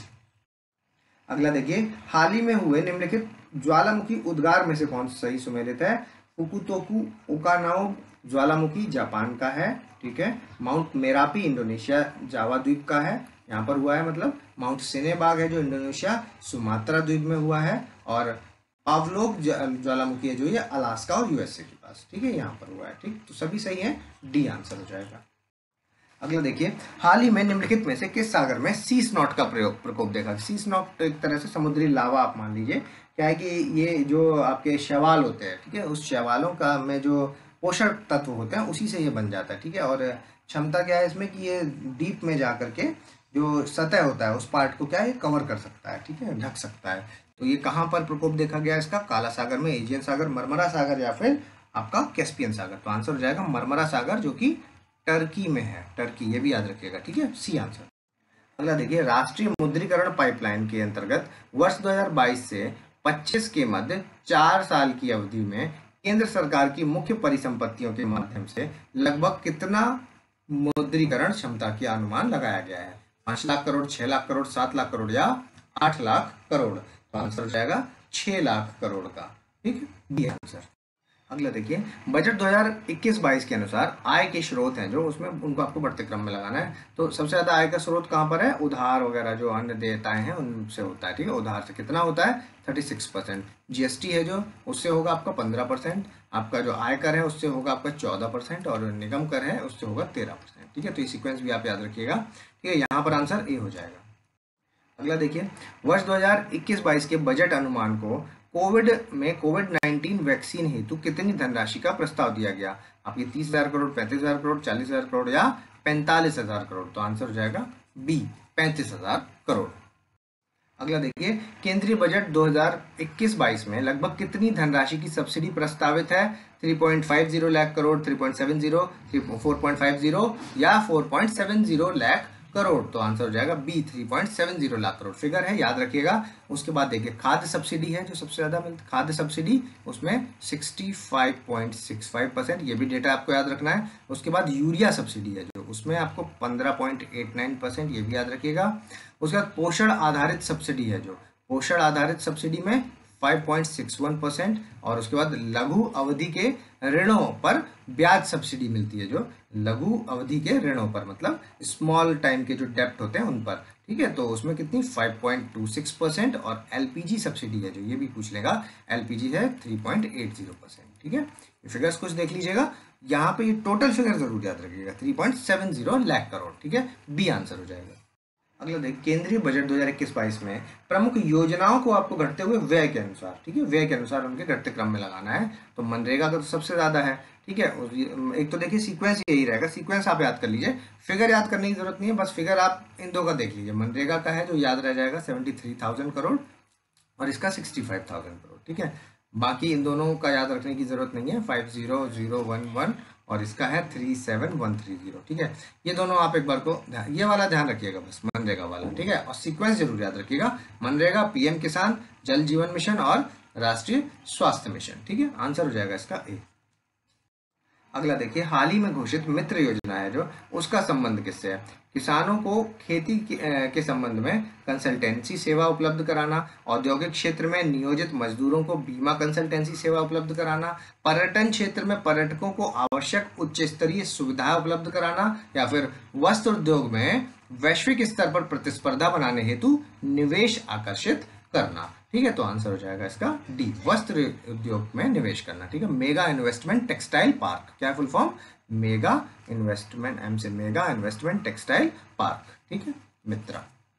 Speaker 3: अगला देखिए, हाल ही में हुए निम्नलिखित ज्वालामुखी उद्गार में से कौन सही सुमेलित है। फुकुतोकू ओकानाओ ज्वालामुखी जापान का है। ठीक है, माउंट मेरापी इंडोनेशिया जावा द्वीप का है, यहाँ पर हुआ है। मतलब माउंट सेनेबाग है जो इंडोनेशिया सुमात्रा द्वीप में हुआ है। और पावलोव ज्वालामुखी है जो ये अलास्का और USA के पास। ठीक है, यहाँ पर हुआ है। ठीक, तो सभी सही है, डी आंसर हो जाएगा। अगला देखिए, हाल ही में निम्नलिखित में से किस सागर में सी स्नॉट का प्रकोप देखा। सी स्नॉट एक तरह से समुद्री लावा आप मान लीजिए। क्या है कि ये जो आपके शैवाल होते हैं, ठीक है, उस शैवालों का में जो पोषक तत्व होते हैं उसी से ये बन जाता है। ठीक है, और क्षमता क्या है इसमें कि ये डीप में जा करके जो सतह होता है उस पार्ट को क्या है कवर कर सकता है। ठीक है, ढक सकता है। तो ये कहाँ पर प्रकोप देखा गया इसका? काला सागर में, एजियन सागर, मरमरा सागर या फिर आपका कैस्पियन सागर। तो आंसर हो जाएगा मरमरा सागर जो कि टर्की में है, टर्की, ये भी याद रखिएगा, ठीक है, सी आंसर। अगला देखिए, राष्ट्रीय मुद्रीकरण पाइपलाइन के अंतर्गत वर्ष 2022 से 25 के मध्य 4 साल की अवधि में केंद्र सरकार की मुख्य परिसंपत्तियों के माध्यम से लगभग कितना मुद्रीकरण क्षमता की अनुमान लगाया गया है? 5 लाख करोड़, 6 लाख करोड़, 7 लाख करोड़ या 8 लाख करोड़? तो आंसर हो जाएगा 6 लाख करोड़ का, ठीक है, बी आंसर। अगला देखिए, बजट 2021-22 के अनुसार आय के स्रोत हैं जो, उसमें उनको आपको बढ़ते क्रम में लगाना है। तो सबसे ज्यादा आय का स्रोत कहाँ पर है? उधार वगैरह जो अन्य देयताएं हैं उनसे होता है, ठीक है। उधार से कितना होता है? 36%। जीएसटी है जो, उससे होगा आपका 15%। आपका जो आयकर है उससे होगा आपका 14% और निगम कर है उससे होगा 13%, ठीक है। तो ये सीक्वेंस भी आप याद रखिएगा, ठीक है। यहाँ पर आंसर ए हो जाएगा। अगला देखिए, वर्ष 2021-22 के बजट अनुमान को कोविड-19 वैक्सीन हेतु कितनी धनराशि का प्रस्ताव दिया गया? आपकी 30,000 करोड़, 35,000 करोड़, 40,000 करोड़ या 45,000 करोड़? तो आंसर हो जाएगा बी, 35,000 करोड़। अगला देखिए, केंद्रीय बजट 2021-22 में लगभग कितनी धनराशि की सब्सिडी प्रस्तावित है? 3.50 लाख करोड़, 3.70, 4.50 या 4.70 लाख करोड़? तो आंसर हो जाएगा बी, 3.70 लाख करोड़ फिगर है, याद रखिएगा। उसके बाद देखिए, खाद्य सब्सिडी है जो सबसे ज्यादा मिलती, खाद्य सब्सिडी उसमें 65.65%, ये भी डेटा आपको याद रखना है। उसके बाद यूरिया सब्सिडी है जो, उसमें आपको 15.89%, ये भी याद रखिएगा। उसके बाद पोषण आधारित सब्सिडी है जो, पोषण आधारित सब्सिडी में 5.61%। और उसके बाद लघु अवधि के ऋणों पर ब्याज सब्सिडी मिलती है जो, लघु अवधि के ऋणों पर मतलब स्मॉल टाइम के जो डेप्ट होते हैं उन पर, ठीक है। तो उसमें कितनी? 5.26%। और एलपीजी सब्सिडी है जो, ये भी पूछ लेगा, एलपीजी है 3.80%, ठीक है। ये फिगर्स कुछ देख लीजिएगा, यहाँ पे ये टोटल फिगर जरूर याद रखिएगा, 3.70 लाख करोड़, ठीक है, बी आंसर हो जाएगा। अगला देख, केंद्रीय बजट 2021-22 में प्रमुख योजनाओं को आपको घटते हुए व्यय के अनुसार, ठीक है, व्यय के अनुसार उनके घटते क्रम में लगाना है। तो मनरेगा का तो सबसे ज्यादा है, ठीक है। एक तो देखिए सीक्वेंस यही रहेगा, सीक्वेंस आप याद कर लीजिए, फिगर याद करने की जरूरत नहीं है, बस फिगर आप इन दो का देख लीजिए। मनरेगा का है जो याद रह जाएगा 73,000 करोड़ और इसका 65,000 करोड़, ठीक है। बाकी इन दोनों का याद रखने की जरूरत नहीं है, 50,011 और इसका है 37,130, ठीक है। ये दोनों आप एक बार को ये वाला ध्यान रखिएगा बस, मनरेगा वाला, ठीक है। और सीक्वेंस जरूर याद रखिएगा, मनरेगा, पीएम किसान, जल जीवन मिशन और राष्ट्रीय स्वास्थ्य मिशन, ठीक है। आंसर हो जाएगा इसका ए। अगला देखिए, हाल ही में घोषित मित्र योजना है जो, उसका संबंध किससे है? किसानों को खेती के संबंध में कंसल्टेंसी सेवा उपलब्ध कराना, औद्योगिक क्षेत्र में नियोजित मजदूरों को बीमा कंसल्टेंसी सेवा उपलब्ध कराना, पर्यटन क्षेत्र में पर्यटकों को आवश्यक उच्च स्तरीय सुविधाएं उपलब्ध कराना, या फिर वस्त्र उद्योग में वैश्विक स्तर पर प्रतिस्पर्धा बनाने हेतु निवेश आकर्षित करना, ठीक है। तो आंसर हो जाएगा इसका डी, वस्त्र उद्योग में निवेश करना, ठीक है। मेगा इन्वेस्टमेंट टेक्सटाइल पार्क, क्या full form? Mega investment, M से मेगा इन्वेस्टमेंट टेक्सटाइल पार्क, ठीक है, मित्रा।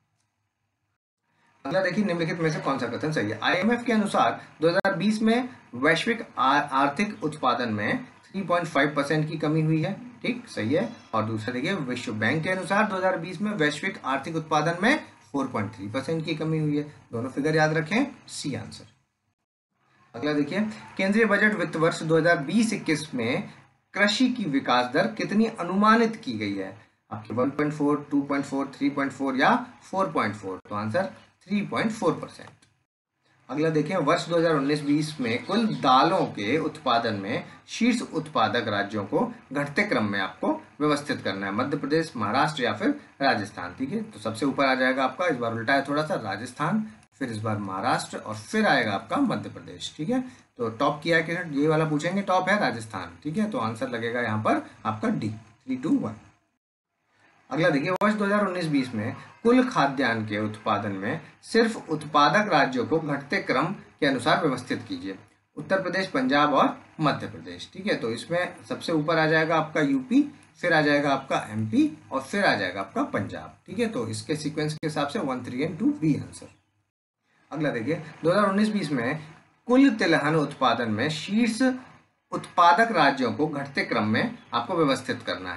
Speaker 3: अगला देखिए, निम्नलिखित में से कौन सा कथन सही है? आईएमएफ के अनुसार 2020 में वैश्विक आर्थिक उत्पादन में 3.5% की कमी हुई है, ठीक, सही है। और दूसरा देखिए, विश्व बैंक के अनुसार 2020 में वैश्विक आर्थिक उत्पादन में 4.3% की कमी हुई है। दोनों फिगर याद रखें, सी आंसर। अगला देखिए, केंद्रीय बजट वित्त वर्ष 2020-21 में कृषि की विकास दर कितनी अनुमानित की गई है? आपके 1.4, 2.4, 3.4 या 4.4? तो आंसर 3.4%। अगला देखिए, वर्ष 2019-20 में कुल दालों के उत्पादन में शीर्ष उत्पादक राज्यों को घटते क्रम में आपको व्यवस्थित करना है, मध्य प्रदेश, महाराष्ट्र या फिर राजस्थान, ठीक है। तो सबसे ऊपर आ जाएगा आपका, इस बार उल्टा है थोड़ा सा, राजस्थान, फिर इस बार महाराष्ट्र और फिर आएगा आपका मध्य प्रदेश, ठीक है। तो टॉप किया है कि ये वाला पूछेंगे, टॉप है राजस्थान, ठीक है। तो आंसर लगेगा यहाँ पर आपका डी, 3-2-1। अगला देखिए, वर्ष 2019-20 में कुल खाद्यान्न के उत्पादन में सिर्फ उत्पादक राज्यों को घटते क्रम के अनुसार व्यवस्थित कीजिए। उत्तर प्रदेश, पंजाब और मध्य प्रदेश, ठीक है। तो इसमें सबसे ऊपर आ जाएगा आपका यूपी, फिर आ जाएगा आपका एमपी और फिर आ जाएगा आपका पंजाब, ठीक है। तो इसके सीक्वेंस के हिसाब से 1, 3 and 2 बी आंसर। अगला देखिए, 2019-20 में कुल तिलहन उत्पादन में शीर्ष उत्पादक राज्यों को घटते क्रम में आपको व्यवस्थित करना है, ठीक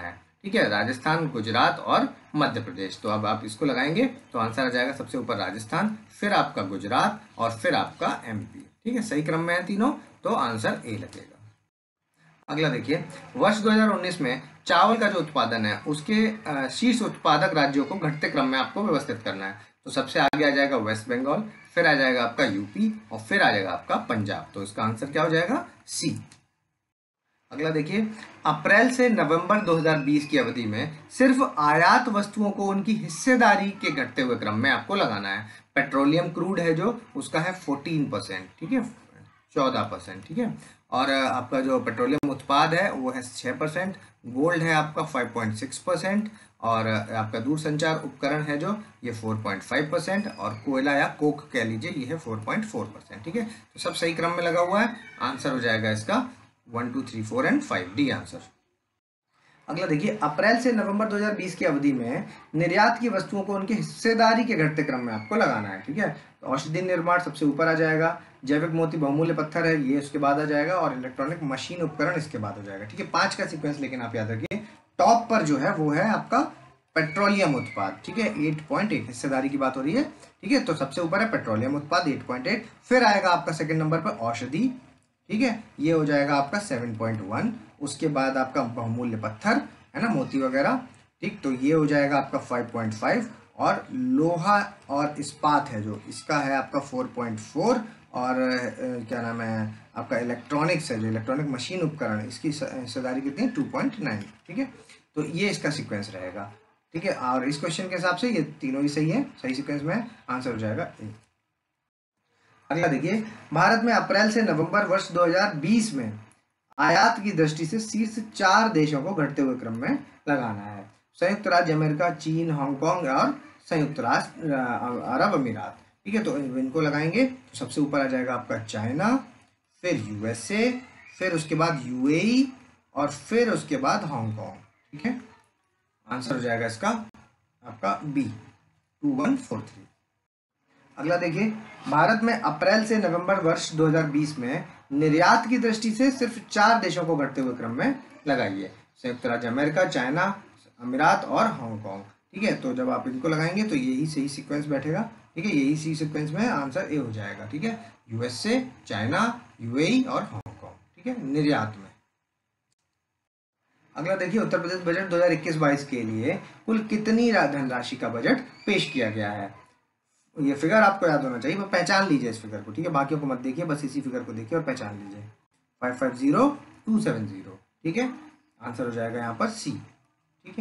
Speaker 3: ठीक है, राजस्थान, गुजरात और मध्य प्रदेश। तो अब आप इसको लगाएंगे तो आंसर आ जाएगा सबसे ऊपर राजस्थान, फिर आपका गुजरात और फिर आपका एमपी। ठीक है, सही क्रम में है तीनों, तो आंसर ए लगेगा। अगला देखिए, वर्ष 2019 में चावल का जो उत्पादन है उसके शीर्ष उत्पादक राज्यों को घटते क्रम में आपको व्यवस्थित करना है। तो सबसे आगे आ जाएगा वेस्ट बंगाल, फिर आ जाएगा आपका यूपी और फिर आ जाएगा आपका पंजाब। तो इसका आंसर क्या हो जाएगा? सी। अगला देखिए, अप्रैल से नवंबर 2020 की अवधि में सिर्फ आयात वस्तुओं को उनकी हिस्सेदारी के घटते हुए क्रम में आपको लगाना है। पेट्रोलियम क्रूड है जो, उसका है 14%, ठीक है, 14%, ठीक है। और आपका जो पेट्रोलियम उत्पाद है वो है 6%, गोल्ड है आपका 5.6%, और आपका दूरसंचार उपकरण है जो ये 4.5%, और कोयला या कोक कह लीजिए ये है 4.4%। ठीक है, तो सब सही क्रम में लगा हुआ है। आंसर हो जाएगा इसका 1 2 3 4 एंड 5, डी आंसर। अगला देखिए, अप्रैल से नवंबर 2020 की अवधि में निर्यात की वस्तुओं को उनके हिस्सेदारी के घटते क्रम में आपको लगाना है। ठीक है, तो औषधि निर्माण सबसे ऊपर आ जाएगा, जैविक मोती बहुमूल्य पत्थर है ये उसके बाद आ जाएगा, और इलेक्ट्रॉनिक मशीन उपकरण इसके बाद आ जाएगा। ठीक है, 5 का सीक्वेंस लेकिन आप याद रखिए, टॉप पर जो है वो है आपका पेट्रोलियम उत्पाद। ठीक है, 8.8 हिस्सेदारी की बात हो रही है। ठीक है, तो सबसे ऊपर है पेट्रोलियम उत्पाद 8.8, फिर आएगा आपका सेकंड नंबर पर औषधि। ठीक है, ये हो जाएगा आपका 7.1, उसके बाद आपका बहुमूल्य पत्थर है ना, मोती वगैरह। ठीक, तो ये हो जाएगा आपका 5.5, और लोहा और इस्पात है जो, इसका है आपका 4.4, और क्या नाम है आपका इलेक्ट्रॉनिक्स है जो, इलेक्ट्रॉनिक मशीन उपकरण, इसकी हिस्सेदारी कितनी है? 2.9। ठीक है, तो ये इसका सीक्वेंस रहेगा। ठीक है, और इस क्वेश्चन के हिसाब से ये तीनों ही सही है, सही सीक्वेंस में आंसर हो जाएगा ए। अगला देखिए, भारत में अप्रैल से नवंबर वर्ष 2020 में आयात की दृष्टि से शीर्ष 4 देशों को घटते हुए क्रम में लगाना है। संयुक्त राज्य अमेरिका, चीन, हांगकांग और संयुक्त राष्ट्र अरब अमीरात। ठीक है, तो इनको लगाएंगे तो सबसे ऊपर आ जाएगा आपका चाइना, फिर यूएसए, फिर उसके बाद यूएई, और फिर उसके बाद हांगकांग। ठीक है, आंसर हो जाएगा इसका आपका बी, 2143। अगला देखिए, भारत में अप्रैल से नवंबर वर्ष 2020 में निर्यात की दृष्टि से सिर्फ 4 देशों को घटते हुए क्रम में लगाइए। संयुक्त राज्य अमेरिका, चाइना, अमीरात और हांगकांग। ठीक है, तो जब आप इनको लगाएंगे तो यही सही सीक्वेंस बैठेगा। ठीक है, यही सी सीक्वेंस में आंसर ए हो जाएगा। ठीक है, यूएसए, चाइना, यूएई और हांगकांग। ठीक है, निर्यात में। अगला देखिए, उत्तर प्रदेश बजट 2021-22 के लिए कुल कितनी धनराशि का बजट पेश किया गया है? ये फिगर आपको याद होना चाहिए, पहचान लीजिए इस फिगर को। ठीक है, बाकियों को मत देखिए, बस इसी फिगर को देखिए और पहचान लीजिए। 550270। ठीक है, आंसर हो जाएगा यहाँ पर सी। ठीक है,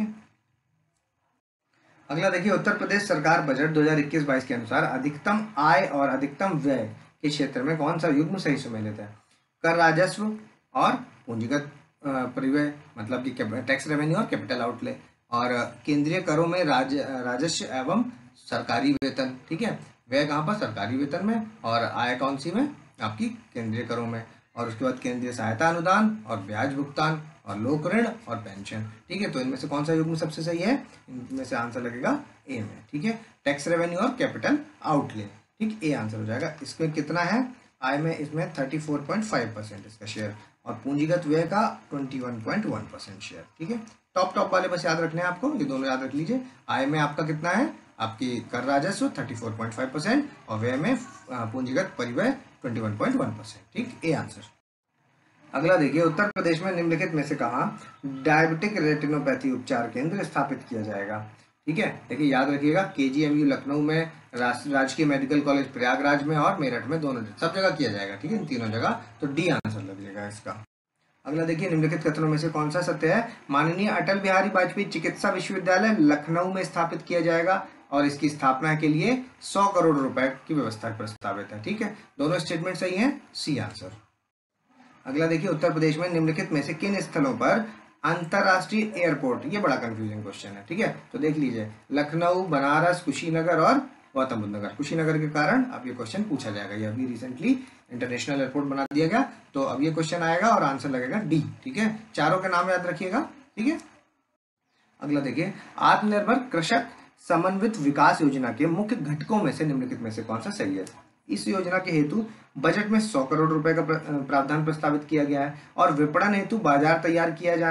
Speaker 3: अगला देखिए, उत्तर प्रदेश सरकार बजट 2021-22 के अनुसार अधिकतम आय और अधिकतम व्यय के क्षेत्र में कौन सा युग्म सही सुमेलित है? कर राजस्व और पूंजीगत परिव्यय, मतलब कि टैक्स रेवेन्यू और कैपिटल आउटले, और केंद्रीय करों में राजस्व एवं सरकारी वेतन। ठीक है, व्यय कहाँ पर? सरकारी वेतन में, और आय कौन सी में? आपकी केंद्रीय करों में, और उसके बाद केंद्रीय सहायता अनुदान और ब्याज भुगतान और लोक ऋण और पेंशन। ठीक है, तो इनमें से कौन सा युग्म सबसे सही है? इनमें से आंसर लगेगा ए में। ठीक है, टैक्स रेवेन्यू और कैपिटल आउटले। ठीक, ए आंसर हो जाएगा। इसमें कितना है? आय में इसमें 34.5% इसका शेयर, और पूंजीगत व्यय का 21.1% शेयर। ठीक है, टॉप वाले बस याद रखने हैं आपको, ये दोनों याद रख लीजिए। आय में आपका कितना है? आपकी कर राजस्व 34.5% और व्यय में पूंजीगत परिव्यय 21.1%। ठीक, ए आंसर। अगला देखिए, उत्तर प्रदेश में निम्नलिखित में से कहाँ डायबिटिक रेटिनोपैथी उपचार केंद्र स्थापित किया जाएगा? ठीक है, देखिए याद रखिएगा, केजीएमयू लखनऊ में, राजकीय मेडिकल कॉलेज प्रयागराज में और मेरठ में, दोनों सब जगह किया जाएगा। ठीक है, इन तीनों जगह, तो डी आंसर लग जाएगा इसका। अगला देखिए, निम्नलिखित कथनों में से कौन सा सत्य है? माननीय अटल बिहारी वाजपेयी चिकित्सा विश्वविद्यालय लखनऊ में स्थापित किया जाएगा और इसकी स्थापना के लिए 100 करोड़ रुपए की व्यवस्था प्रस्तावित है। ठीक है, दोनों स्टेटमेंट सही हैं, सी आंसर। अगला देखिए, उत्तर प्रदेश में निम्नलिखित में से किन स्थलों पर अंतरराष्ट्रीय एयरपोर्ट? ये बड़ा कंफ्यूजिंग क्वेश्चन है। ठीक है, तो देख लीजिए, लखनऊ, बनारस, कुशीनगर और गौतम बुद्ध नगर। कुशीनगर के कारण अब ये क्वेश्चन पूछा जाएगा, ये अभी रिसेंटली इंटरनेशनल एयरपोर्ट बना दिया गया, तो अब ये क्वेश्चन आएगा और आंसर लगेगा डी। ठीक है, चारों के नाम याद रखिएगा। ठीक है, अगला देखिए, आत्मनिर्भर कृषक समन्वित विकास योजना के मुख्य घटकों में से निम्नलिखित में से कौन सा सही है? इस योजना के हेतु बजट में 100 करोड़ रुपए का प्रावधान प्रस्तावित किया गया है, और विपणन हेतु बाजार तैयार किया जाना,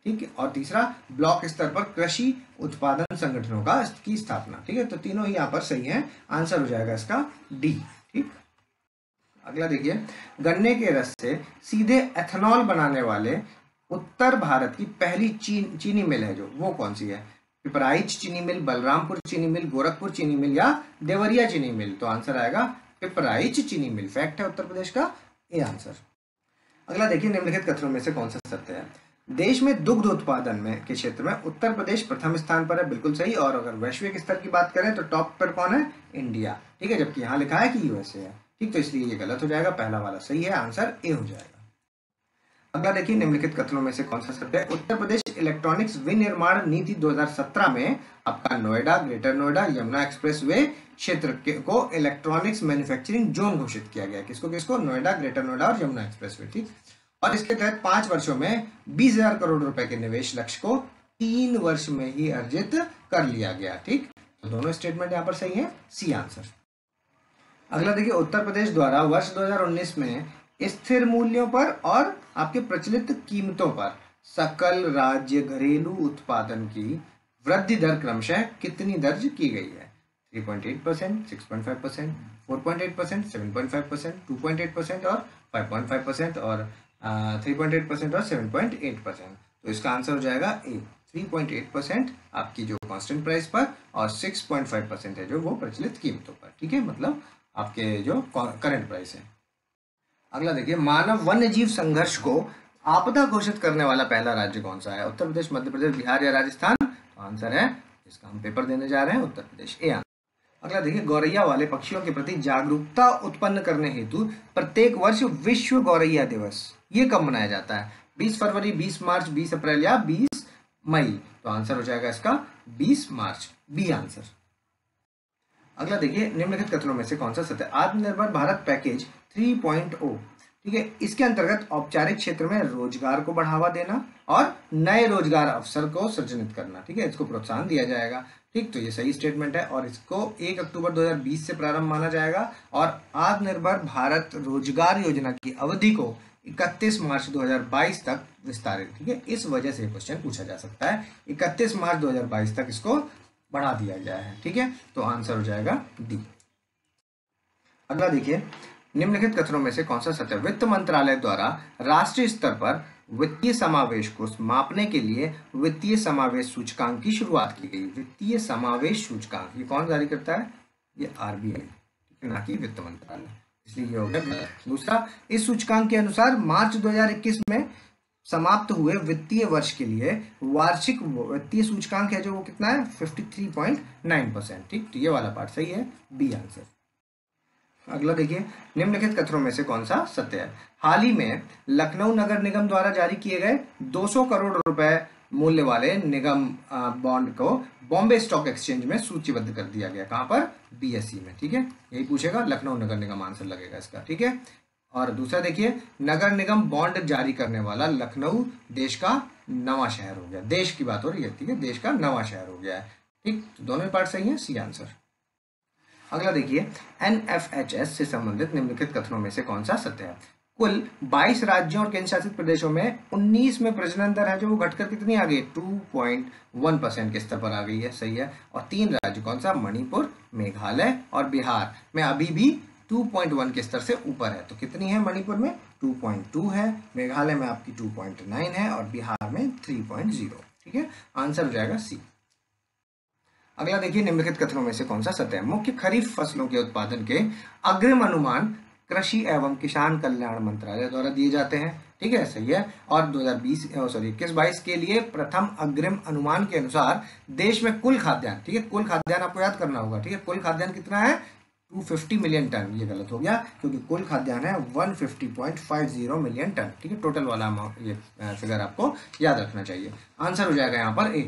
Speaker 3: ठीक है, और तीसरा ब्लॉक स्तर पर कृषि उत्पादन संगठनों का की स्थापना। ठीक है, तो तीनों ही यहाँ पर सही है, आंसर हो जाएगा इसका डी। ठीक, अगला देखिए, गन्ने के रस से सीधे एथेनॉल बनाने वाले उत्तर भारत की पहली चीनी मिल है जो, वो कौन सी है? पिपराइच चीनी मिल, बलरामपुर चीनी मिल, गोरखपुर चीनी मिल या देवरिया चीनी मिल? तो आंसर आएगा पिपराइच चीनी मिल। फैक्ट है उत्तर प्रदेश का, ये आंसर। अगला देखिए, निम्नलिखित कथनों में से कौन सा सत्य है? देश में दुग्ध उत्पादन में के क्षेत्र में उत्तर प्रदेश प्रथम स्थान पर है, बिल्कुल सही। और अगर वैश्विक स्तर की बात करें तो टॉप पर कौन है? इंडिया। ठीक है, जबकि यहाँ लिखा है कि यूएसए है। ठीक, तो इसलिए ये गलत हो जाएगा, पहला वाला सही है, आंसर ए हो जाएगा। अगला देखिए, निम्नलिखित कथनों में से कौन सा सत्य है? उत्तर प्रदेश इलेक्ट्रॉनिक्स विनिर्माण नीति 2017 में आपका नोएडा, ग्रेटर नोएडा, यमुना एक्सप्रेसवे क्षेत्र को इलेक्ट्रॉनिक्स मैन्युफैक्चरिंग जोन घोषित किया गया। किसको किसको? नोएडा, ग्रेटर नोएडा और यमुना एक्सप्रेसवे। ठीक, और इसके तहत 5 वर्षों में 20,000 करोड़ रुपए के निवेश लक्ष्य को 3 वर्ष में ही अर्जित कर लिया गया। ठीक, तो दोनों स्टेटमेंट यहाँ पर सही है, सी आंसर। अगला देखिए, उत्तर प्रदेश द्वारा वर्ष 2019 में स्थिर मूल्यों पर और आपके प्रचलित कीमतों पर सकल राज्य घरेलू उत्पादन की वृद्धि दर क्रमशः कितनी दर्ज की गई है? 3.8%, 6.5%, 4.8%, 7.5%, 2.8% और 5.5% और 3.8% और 7.8%। तो इसका आंसर हो जाएगा ए। 3.8% आपकी जो कांस्टेंट प्राइस पर और 6.5% है जो वो प्रचलित कीमतों पर। ठीक है, मतलब आपके जो करंट प्राइस है। अगला देखिए, मानव वन्य जीव संघर्ष को आपदा घोषित करने वाला पहला राज्य कौन सा है? उत्तर प्रदेश, मध्य प्रदेश, बिहार या राजस्थान? तो आंसर है, इसका हम पेपर देने जा रहे हैं, उत्तर प्रदेश, ए आंसर। अगला देखिए, गौरैया वाले पक्षियों के प्रति जागरूकता उत्पन्न करने हेतु प्रत्येक वर्ष विश्व गौरैया दिवस ये कब मनाया जाता है? 20 फरवरी, 20 मार्च, 20 अप्रैल या 20 मई? तो आंसर हो जाएगा इसका 20 मार्च, बी आंसर। अगला देखिए, निम्नलिखित कथनों में से कौन सा सत्य है? आत्मनिर्भर भारत पैकेज 3.0, ठीक है, इसके अंतर्गत औपचारिक क्षेत्र में रोजगार को बढ़ावा देना और नए रोजगार अवसर को सृजनित करना। ठीक है, इसको प्रोत्साहन दिया जाएगा। ठीक, तो ये सही स्टेटमेंट है और इसको 1 अक्टूबर 2020 से प्रारंभ माना जाएगा और आत्मनिर्भर भारत रोजगार योजना की अवधि को 31 मार्च 2022 तक विस्तारित। ठीक है, इस वजह से क्वेश्चन पूछा जा सकता है, 31 मार्च 2022 तक इसको बढ़ा दिया गया है। ठीक है, तो आंसर हो जाएगा डी। अगला देखिए, निम्नलिखित कथनों में से कौन सा सत्य? वित्त मंत्रालय द्वारा राष्ट्रीय स्तर पर वित्तीय समावेश को मापने के लिए वित्तीय समावेश सूचकांक की शुरुआत की गई। वित्तीय समावेश सूचकांक ये कौन जारी करता है? ये आरबीआई, ना कि वित्त मंत्रालय, इसलिए ये हो गया। दूसरा, इस सूचकांक के अनुसार मार्च 2021 में समाप्त हुए वित्तीय वर्ष के लिए वार्षिक वित्तीय सूचकांक है जो वो कितना है? 53.9%। ठीक, तो ये वाला पार्ट सही है, बी आंसर। अगला देखिए, निम्नलिखित कथनों में से कौन सा सत्य है? हाल ही में लखनऊ नगर निगम द्वारा जारी किए गए 200 करोड़ रुपए मूल्य वाले निगम बॉन्ड को बॉम्बे स्टॉक एक्सचेंज में सूचीबद्ध कर दिया गया। कहां पर? बीएसई में। ठीक है, यही पूछेगा, लखनऊ नगर निगम आंसर लगेगा इसका। ठीक है, और दूसरा देखिए, नगर निगम बॉन्ड जारी करने वाला लखनऊ देश का नवा शहर हो गया। देश की बात हो रही है, ठीक है, देश का नवा शहर हो गया है। ठीक, तो दोनों पार्ट सही है, सी आंसर। अगला देखिए, एनएफएचएस से संबंधित निम्नलिखित कथनों में से कौन सा सत्य है? कुल 22 राज्यों और केंद्र शासित प्रदेशों में 19 में प्रजनन दर है जो वो घटकर कितनी आ गई? 2.1% के स्तर पर आ गई है, सही है। और 3 राज्य कौन सा? मणिपुर, मेघालय और बिहार में अभी भी 2.1 के स्तर से ऊपर है। तो कितनी है? मणिपुर में 2.2 है, मेघालय में आपकी 2.9 है और बिहार में 3.0। ठीक है, आंसर हो जाएगा सी। अगला देखिए, निम्नलिखित कथनों में से कौन सा सत्य है? मुख्य खरीफ फसलों के उत्पादन के अग्रिम अनुमान कृषि एवं किसान कल्याण मंत्रालय द्वारा दिए जाते हैं। ठीक है, सही है। और 21-22 के लिए प्रथम अग्रिम अनुमान के अनुसार देश में कुल खाद्यान्न, ठीक है, कुल खाद्यान्न आपको याद करना होगा। ठीक है, कुल खाद्यान्न कितना है? 250 मिलियन टन। ये गलत हो गया क्योंकि कुल खाद्यान्न है 150.50 मिलियन टन। ठीक है, टोटल वाला अमाउंट, ये फिगर आपको याद रखना चाहिए। आंसर हो जाएगा यहाँ पर ए।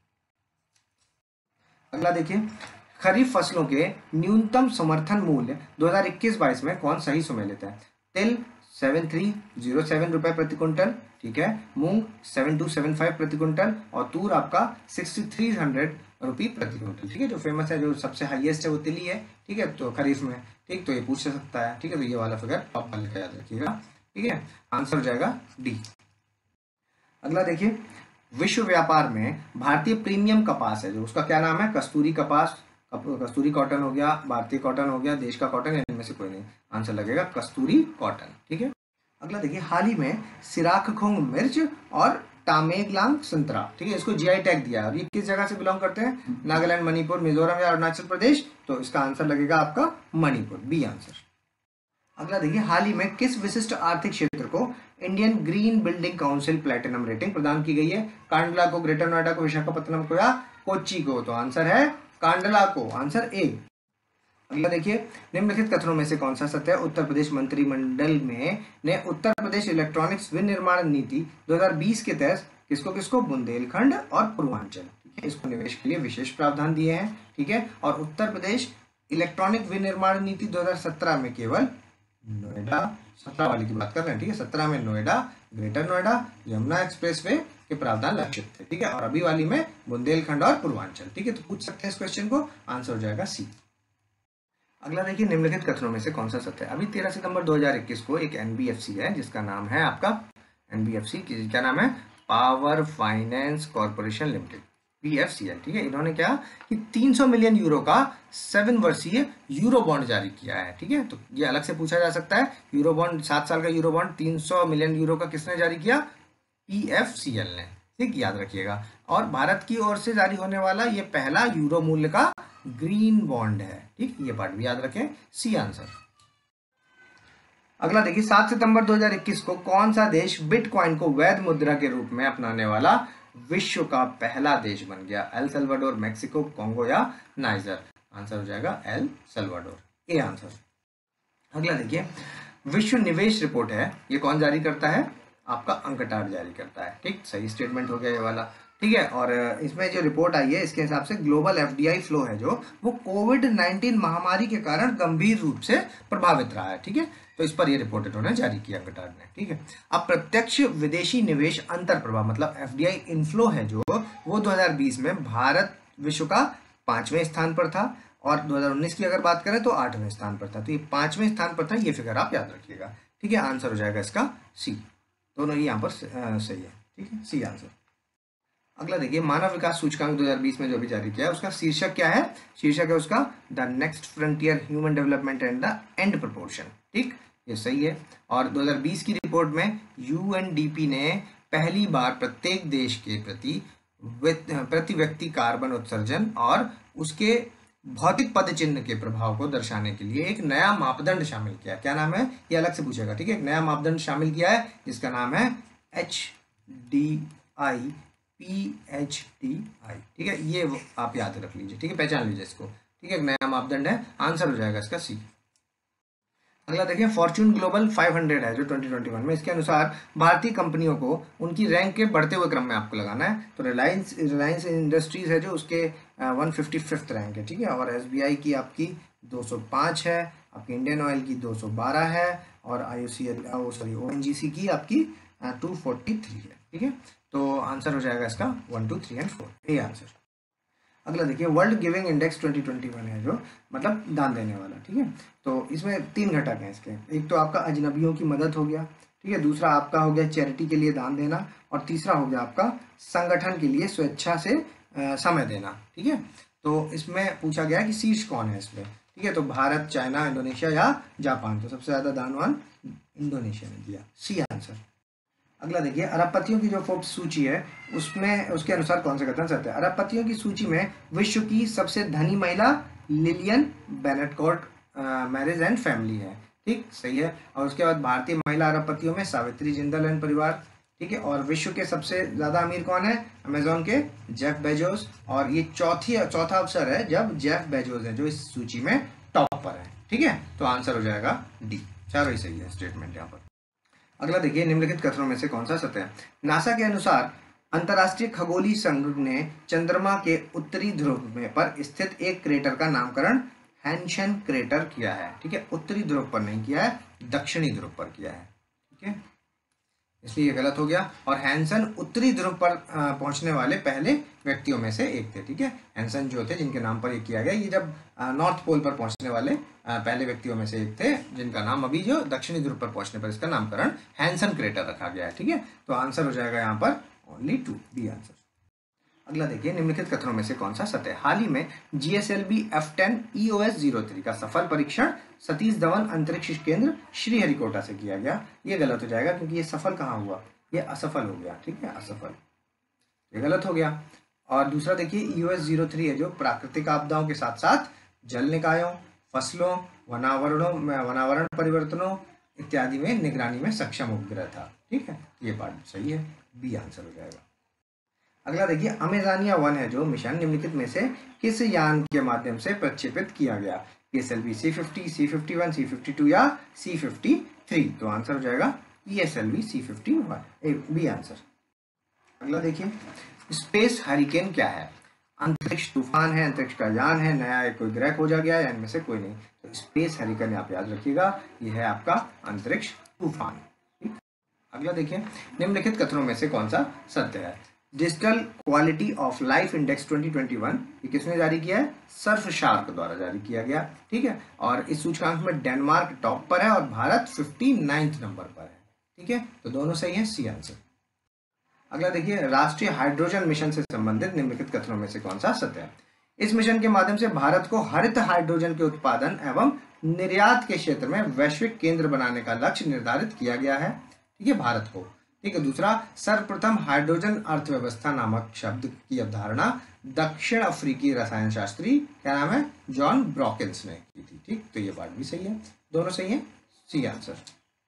Speaker 3: अगला देखिए, खरीफ फसलों के न्यूनतम समर्थन मूल्य 2021-22 में कौन सही सुमेलित है? तिल 7307 रुपए प्रति क्विंटल, ठीक है, मूंग 7275 प्रति क्विंटल और तूर आपका 6300 रुपये प्रति क्विंटल। ठीक है, जो फेमस है, जो सबसे हाईएस्ट है वो तिली है। ठीक है, तो खरीफ में, ठीक, तो ये पूछ सकता है। ठीक है, तो ये वाला फिगर टॉप वाले का याद रखिएगा। ठीक है, आंसर हो जाएगा डी। अगला देखिए, विश्व व्यापार में भारतीय प्रीमियम कपास है जो उसका क्या नाम है? कस्तूरी कपास, कस्तूरी कॉटन हो गया, भारतीय कॉटन हो गया, देश का कॉटन, इनमें से कोई नहीं, आंसर लगेगा कस्तूरी कॉटन। ठीक है, अगला देखिए, हाल ही में सिराकखोंग मिर्च और टामेगलांग संतरा, ठीक है, इसको जीआई टैग दिया है और ये किस जगह से बिलोंग करते हैं? नागालैंड, मणिपुर, मिजोरम या अरुणाचल प्रदेश। तो इसका आंसर लगेगा आपका मणिपुर, बी आंसर। अगला देखिए, हाल ही में किस विशिष्ट आर्थिक क्षेत्र को Indian green building council platinum rating प्रदान की गई है? कांडला को, ग्रेटर नोएडा को, विशाखापत्तनम को या कोच्चि को? तो आंसर है कांडला को, आंसर ए। अगला देखिए, निम्नलिखित कथनों में से कौन सा सत्य है? उत्तर प्रदेश मंत्रिमंडल ने उत्तर प्रदेश इलेक्ट्रॉनिक्स विनिर्माण नीति 2020 के तहत किसको किसको? बुंदेलखंड और पूर्वांचल, ठीक है, इसको निवेश के लिए विशेष प्रावधान दिए हैं। ठीक है, और उत्तर प्रदेश इलेक्ट्रॉनिक विनिर्माण नीति 2017 में केवल नोएडा, 17 वाली की बात कर रहे हैं, ठीक है, 17 में नोएडा, ग्रेटर नोएडा, यमुना एक्सप्रेसवे के प्रावधान लक्षित थे। ठीक है, और अभी वाली में बुंदेलखंड और पूर्वांचल। ठीक है, तो पूछ सकते हैं इस क्वेश्चन को, आंसर हो जाएगा सी। अगला देखिए, निम्नलिखित कथनों में से कौन सा सत्य है? अभी 13 सितंबर 2021 को एक एनबीएफसी है जिसका नाम है आपका एनबीएफसी, क्या नाम है? Power finance corporation limited, PFCL. ठीक है, इन्होंने क्या कि 300 मिलियन यूरो का 7 वर्षीय यूरो बॉन्ड जारी किया है। ठीक है, तो ये अलग से पूछा जा सकता है, यूरो बॉन्ड 7 साल का यूरो बॉन्ड 300 मिलियन यूरो का किसने जारी किया? पीएफसीएल ने, ठीक, याद रखिएगा। और भारत की ओर से जारी होने वाला ये पहला यूरो मूल्य का ग्रीन बॉन्ड है। ठीक, ये पार्ट भी याद रखें, सी आंसर। अगला देखिए, 7 सितंबर 2021 को कौन सा देश बिटकॉइन को वैध मुद्रा के रूप में अपनाने वाला विश्व का पहला देश बन गया? एल सल्वाडोर, मैक्सिको, कांगो या नाइजर? आंसर हो जाएगा एल सल्वाडोर, ए आंसर। अगला देखिए, विश्व निवेश रिपोर्ट है, ये कौन जारी करता है? आपका अंकटाड जारी करता है। ठीक, सही स्टेटमेंट हो गया ये वाला। ठीक है, और इसमें जो रिपोर्ट आई है इसके हिसाब से ग्लोबल एफडीआई फ्लो है जो वो कोविड-19 महामारी के कारण गंभीर रूप से प्रभावित रहा है। ठीक है, तो इस पर ये रिपोर्ट इन्होंने जारी किया अंकटाड ने। ठीक है, अब प्रत्यक्ष विदेशी निवेश अंतर प्रभाव मतलब एफडीआई इनफ्लो है जो वो 2020 में भारत विश्व का 5वें स्थान पर था और 2019 की अगर बात करें तो 8वें स्थान पर था। तो ये 5वें स्थान पर था, ये फिगर आप याद रखिएगा। ठीक है, आंसर हो जाएगा इसका सी, दोनों ही यहाँ पर सही है। ठीक है, सी आंसर। अगला देखिए, मानव विकास सूचकांक 2020 में जो भी जारी किया है उसका शीर्षक क्या है? शीर्षक है उसका the next frontier human development and the Anthropocene. ठीक, ये सही है। और 2020 की रिपोर्ट में यूएनडीपी ने पहली बार प्रत्येक देश के प्रति व्यक्ति कार्बन उत्सर्जन और उसके भौतिक पदचिन्ह के प्रभाव को दर्शाने के लिए एक नया मापदंड शामिल किया। क्या नाम है? ये अलग से पूछेगा। ठीक है, एक नया मापदंड शामिल किया है जिसका नाम है HDI PHDI। ठीक है, ये आप याद रख लीजिए। ठीक है, पहचान लीजिए इसको। ठीक है, एक नया मापदंड है, आंसर हो जाएगा इसका सी। अगला देखिए, फॉर्च्यून ग्लोबल 500 है जो 2021 में, इसके अनुसार भारतीय कंपनियों को उनकी रैंक के बढ़ते हुए क्रम में आपको लगाना है। तो रिलायंस इंडस्ट्रीज है जो उसके 155th रैंक है। ठीक है, और SBI की आपकी 205 है, आपकी इंडियन ऑयल की 212 है और ONGC की आपकी 243 है। ठीक है, तो आंसर हो जाएगा इसका 1, 2, 3 और 4, ए आंसर। अगला देखिए, वर्ल्ड गिविंग इंडेक्स 2021 है जो मतलब दान देने वाला। ठीक है, तो इसमें 3 घटक हैं इसके। एक तो आपका अजनबियों की मदद हो गया, ठीक है, दूसरा आपका हो गया चैरिटी के लिए दान देना और तीसरा हो गया आपका संगठन के लिए स्वेच्छा से समय देना। ठीक है, तो इसमें पूछा गया कि शीर्ष कौन है इसमें। ठीक है, तो भारत, चाइना, इंडोनेशिया या जापान। तो सबसे ज्यादा दानवान इंडोनेशिया ने दिया, सी आंसर। अगला देखिए, अरबपतियों की जो फोर्ब्स सूची है उसमें उसके अनुसार कौन सा कथन सत्य है? अरबपतियों की सूची में विश्व की सबसे धनी महिला Liliane Bettencourt marriage and family है। ठीक, सही है। और उसके बाद भारतीय महिला अरबपतियों में सावित्री जिंदल एंड परिवार। ठीक है, और विश्व के सबसे ज्यादा अमीर कौन है? अमेजोन के जेफ बेजोस। और ये चौथा अवसर है जब जेफ बेजोस है जो इस सूची में टॉप पर है। ठीक है, तो आंसर हो जाएगा डी, चारों ही सही है स्टेटमेंट यहाँ पर। अगला देखिए, निम्नलिखित कथनों में से कौन सा सत्य है? नासा के अनुसार अंतरराष्ट्रीय खगोलीय संघ ने चंद्रमा के उत्तरी ध्रुव में पर स्थित एक क्रेटर का नामकरण हैंसन क्रेटर किया है। ठीक है, उत्तरी ध्रुव पर नहीं किया है, दक्षिणी ध्रुव पर किया है। ठीक है, इसलिए ये गलत हो गया। और हैंसन उत्तरी ध्रुव पर पहुंचने वाले पहले व्यक्तियों में से एक थे। ठीक है, हैंसन जो थे जिनके नाम पर ये किया गया, ये जब नॉर्थ पोल पर पहुंचने वाले पहले व्यक्तियों में से एक थे जिनका नाम अभी जो दक्षिणी ध्रुव पर पहुंचने पर इसका नामकरण हैंसन क्रेटर रखा गया है। ठीक है, तो आंसर हो जाएगा यहाँ पर ओनली 2, बी आंसर। अगला देखिए, निम्नलिखित कथनों में से कौन सा सत्य है? हाल ही में GSLV F10 EOS 03 का सफल परीक्षण सतीश धवन अंतरिक्ष केंद्र श्रीहरिकोटा से किया गया। ये गलत हो जाएगा क्योंकि ये सफल कहाँ हुआ, ये असफल हो गया, ठीक है, असफल, ये गलत हो गया। और दूसरा देखिए, EOS 03 है जो प्राकृतिक आपदाओं के साथ साथ जल निकायों, फसलों, वनावरण परिवर्तनों इत्यादि में निगरानी में सक्षम उपग्रह था, ठीक है, ये बात सही है, बी आंसर हो जाएगा। अगला देखिए, अमेज़ानिया 1 है जो मिशन निम्नलिखित में से किस यान के माध्यम से प्रक्षेपित किया गया? PSLV C50, C51, C52 या C53? तो आंसर हो जाएगा PSLV C51, बी आंसर। अगला देखिए, स्पेस हरिकेन क्या है? अंतरिक्ष तूफान है, अंतरिक्ष का यान है, नया कोई ग्रह खोजा गया है, इनमें से कोई नहीं। तो स्पेस हरिकेन आप याद रखिएगा, ये है आपका अंतरिक्ष तूफान। अगला देखिए, निम्नलिखित कथनों में से कौन सा सत्य है? Digital quality of life index 2021 ये किसने जारी किया है? सर्फशार्क द्वारा जारी किया गया, ठीक है। और इस सूचकांक में डेनमार्क टॉप पर है और भारत 59 नंबर पर है, ठीक है, तो दोनों सही है, सी आंसर। अगला देखिए, राष्ट्रीय हाइड्रोजन मिशन से संबंधित निम्नलिखित कथनों में से कौन सा सत्य है? इस मिशन के माध्यम से भारत को हरित हाइड्रोजन के उत्पादन एवं निर्यात के क्षेत्र में वैश्विक केंद्र बनाने का लक्ष्य निर्धारित किया गया है, ठीक है, भारत को, ठीक है। दूसरा, सर्वप्रथम हाइड्रोजन अर्थव्यवस्था नामक शब्द की अवधारणा दक्षिण अफ्रीकी रसायन शास्त्री, क्या नाम है, जॉन ब्रॉकिंस ने की थी, ठीक, तो ये बात भी सही है, दोनों सही है, सी आंसर।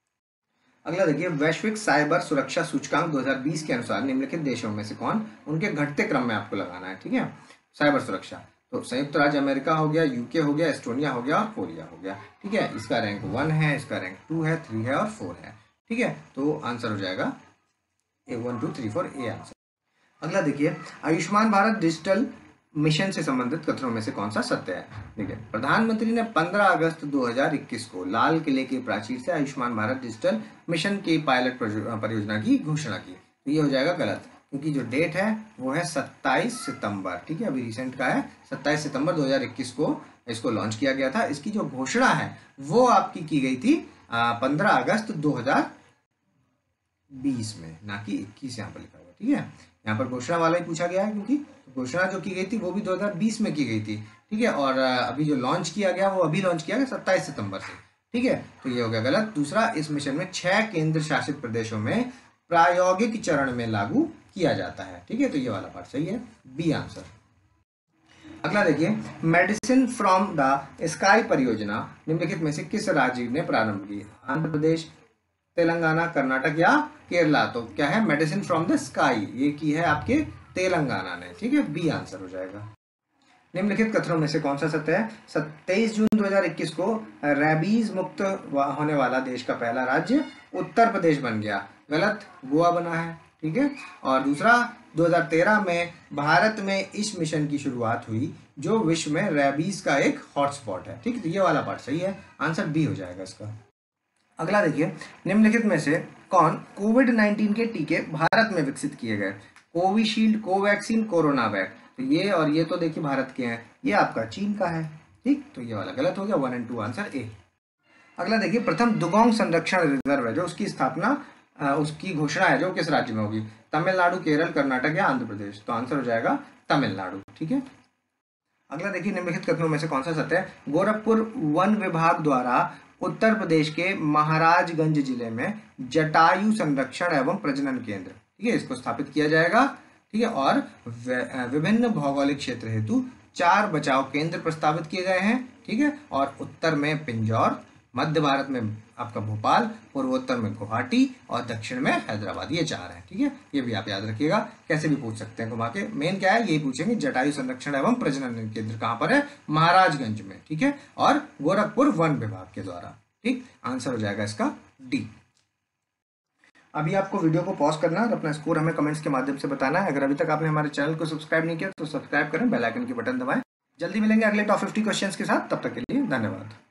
Speaker 3: अगला देखिए, वैश्विक साइबर सुरक्षा सूचकांक 2020 के अनुसार निम्नलिखित देशों में से कौन, उनके घटते क्रम में आपको लगाना है, ठीक है। साइबर सुरक्षा, तो संयुक्त राज्य अमेरिका हो गया, यूके हो गया, एस्टोनिया हो गया और कोरिया हो गया, ठीक है। इसका रैंक 1 है, इसका रैंक 2 है, 3 है और 4 है, ठीक है, तो आंसर हो जाएगा 1 2 3 4 ए आंसर। अगला देखिए, आयुष्मान भारत डिजिटल मिशन से संबंधित कथनों में से कौन सा सत्य है? देखिए, प्रधानमंत्री ने 15 अगस्त 2021 को लाल किले के प्राचीर से आयुष्मान भारत डिजिटल मिशन की पायलट परियोजना की घोषणा की, तो ये हो जाएगा गलत क्योंकि जो डेट है वो है 27 सितंबर, ठीक है, अभी रिसेंट का है, 27 सितंबर 2021 को इसको लॉन्च किया गया था। इसकी जो घोषणा है वो आपकी की गई थी 15 अगस्त 2020 में, ना कि 21 यहाँ पर लिखा हुआ, ठीक है। यहाँ पर घोषणा वाला ही पूछा गया है क्योंकि घोषणा जो की गई थी वो भी 2020 में की गई थी, ठीक है, और अभी जो लॉन्च किया गया वो अभी लॉन्च किया गया 27 सितंबर से, ठीक है, तो ये हो गया गलत। दूसरा, इस मिशन में 6 केंद्र शासित प्रदेशों में प्रायोगिक चरण में लागू किया जाता है, ठीक है, तो ये वाला पार्ट सही है, बी आंसर। अगला देखिए, मेडिसिन फ्रॉम द स्काई परियोजना निम्नलिखित में से किस राज्य ने प्रारंभ की? आंध्र प्रदेश, तेलंगाना, कर्नाटक या केरला? तो क्या है, मेडिसिन फ्रॉम द स्काई ये की है आपके तेलंगाना ने, ठीक है, बी आंसर हो जाएगा। निम्नलिखित कथनों में से कौन सा सत्य है? 27 जून 2021 को रेबीज मुक्त होने वाला देश का पहला राज्य उत्तर प्रदेश बन गया, गलत, गोवा बना है, ठीक है। और दूसरा, 2013 में भारत में इस मिशन की शुरुआत हुई जो विश्व में रेबीज का एक हॉटस्पॉट है, ठीक है, तो ये वाला पार्ट सही है, आंसर बी हो जाएगा इसका। अगला देखिए, निम्नलिखित में से कौन कोविड-19 के टीके भारत में विकसित किए गए? कोविशील्ड, कोवैक्सीन, कोरोना वैक, तो ये और ये तो देखिए भारत के हैं, ये आपका चीन का है, ठीक, तो ये वाला गलत हो गया, 1 और 2 आंसर ए। अगला देखिए, प्रथम दुगोंग संरक्षण रिजर्व है जो उसकी स्थापना उसकी घोषणा है जो किस राज्य में होगी? तमिलनाडु, केरल, कर्नाटक या आंध्र प्रदेश? तो आंसर हो जाएगा तमिलनाडु, ठीक है। अगला देखिए, निम्नलिखित कथनों में से कौन सा सत्य है? गोरखपुर वन विभाग द्वारा उत्तर प्रदेश के महाराजगंज जिले में जटायु संरक्षण एवं प्रजनन केंद्र, ठीक है, इसको स्थापित किया जाएगा, ठीक है, और विभिन्न भौगोलिक क्षेत्र हेतु 4 बचाव केंद्र प्रस्तावित किए गए हैं, ठीक है, और उत्तर में पिंजौर, मध्य भारत में आपका भोपाल, पूर्वोत्तर में गुवाहाटी और दक्षिण में हैदराबाद, ये 4 हैं, ठीक है, ये भी आप याद रखिएगा, कैसे भी पूछ सकते हैं घुमा के। मेन क्या है, यही पूछेंगे, जटायु संरक्षण एवं प्रजनन केंद्र कहाँ पर है? महाराजगंज में, ठीक है, और गोरखपुर वन विभाग के द्वारा, ठीक, आंसर हो जाएगा इसका डी। अभी आपको वीडियो को पॉज करना है और अपना स्कोर हमें कमेंट्स के माध्यम से बताना है। अगर अभी तक आपने हमारे चैनल को सब्सक्राइब नहीं किया तो सब्सक्राइब करें, बेल आइकन के बटन दबाएं। जल्दी मिलेंगे अगले टॉप 50 क्वेश्चंस के साथ, तब तक के लिए धन्यवाद।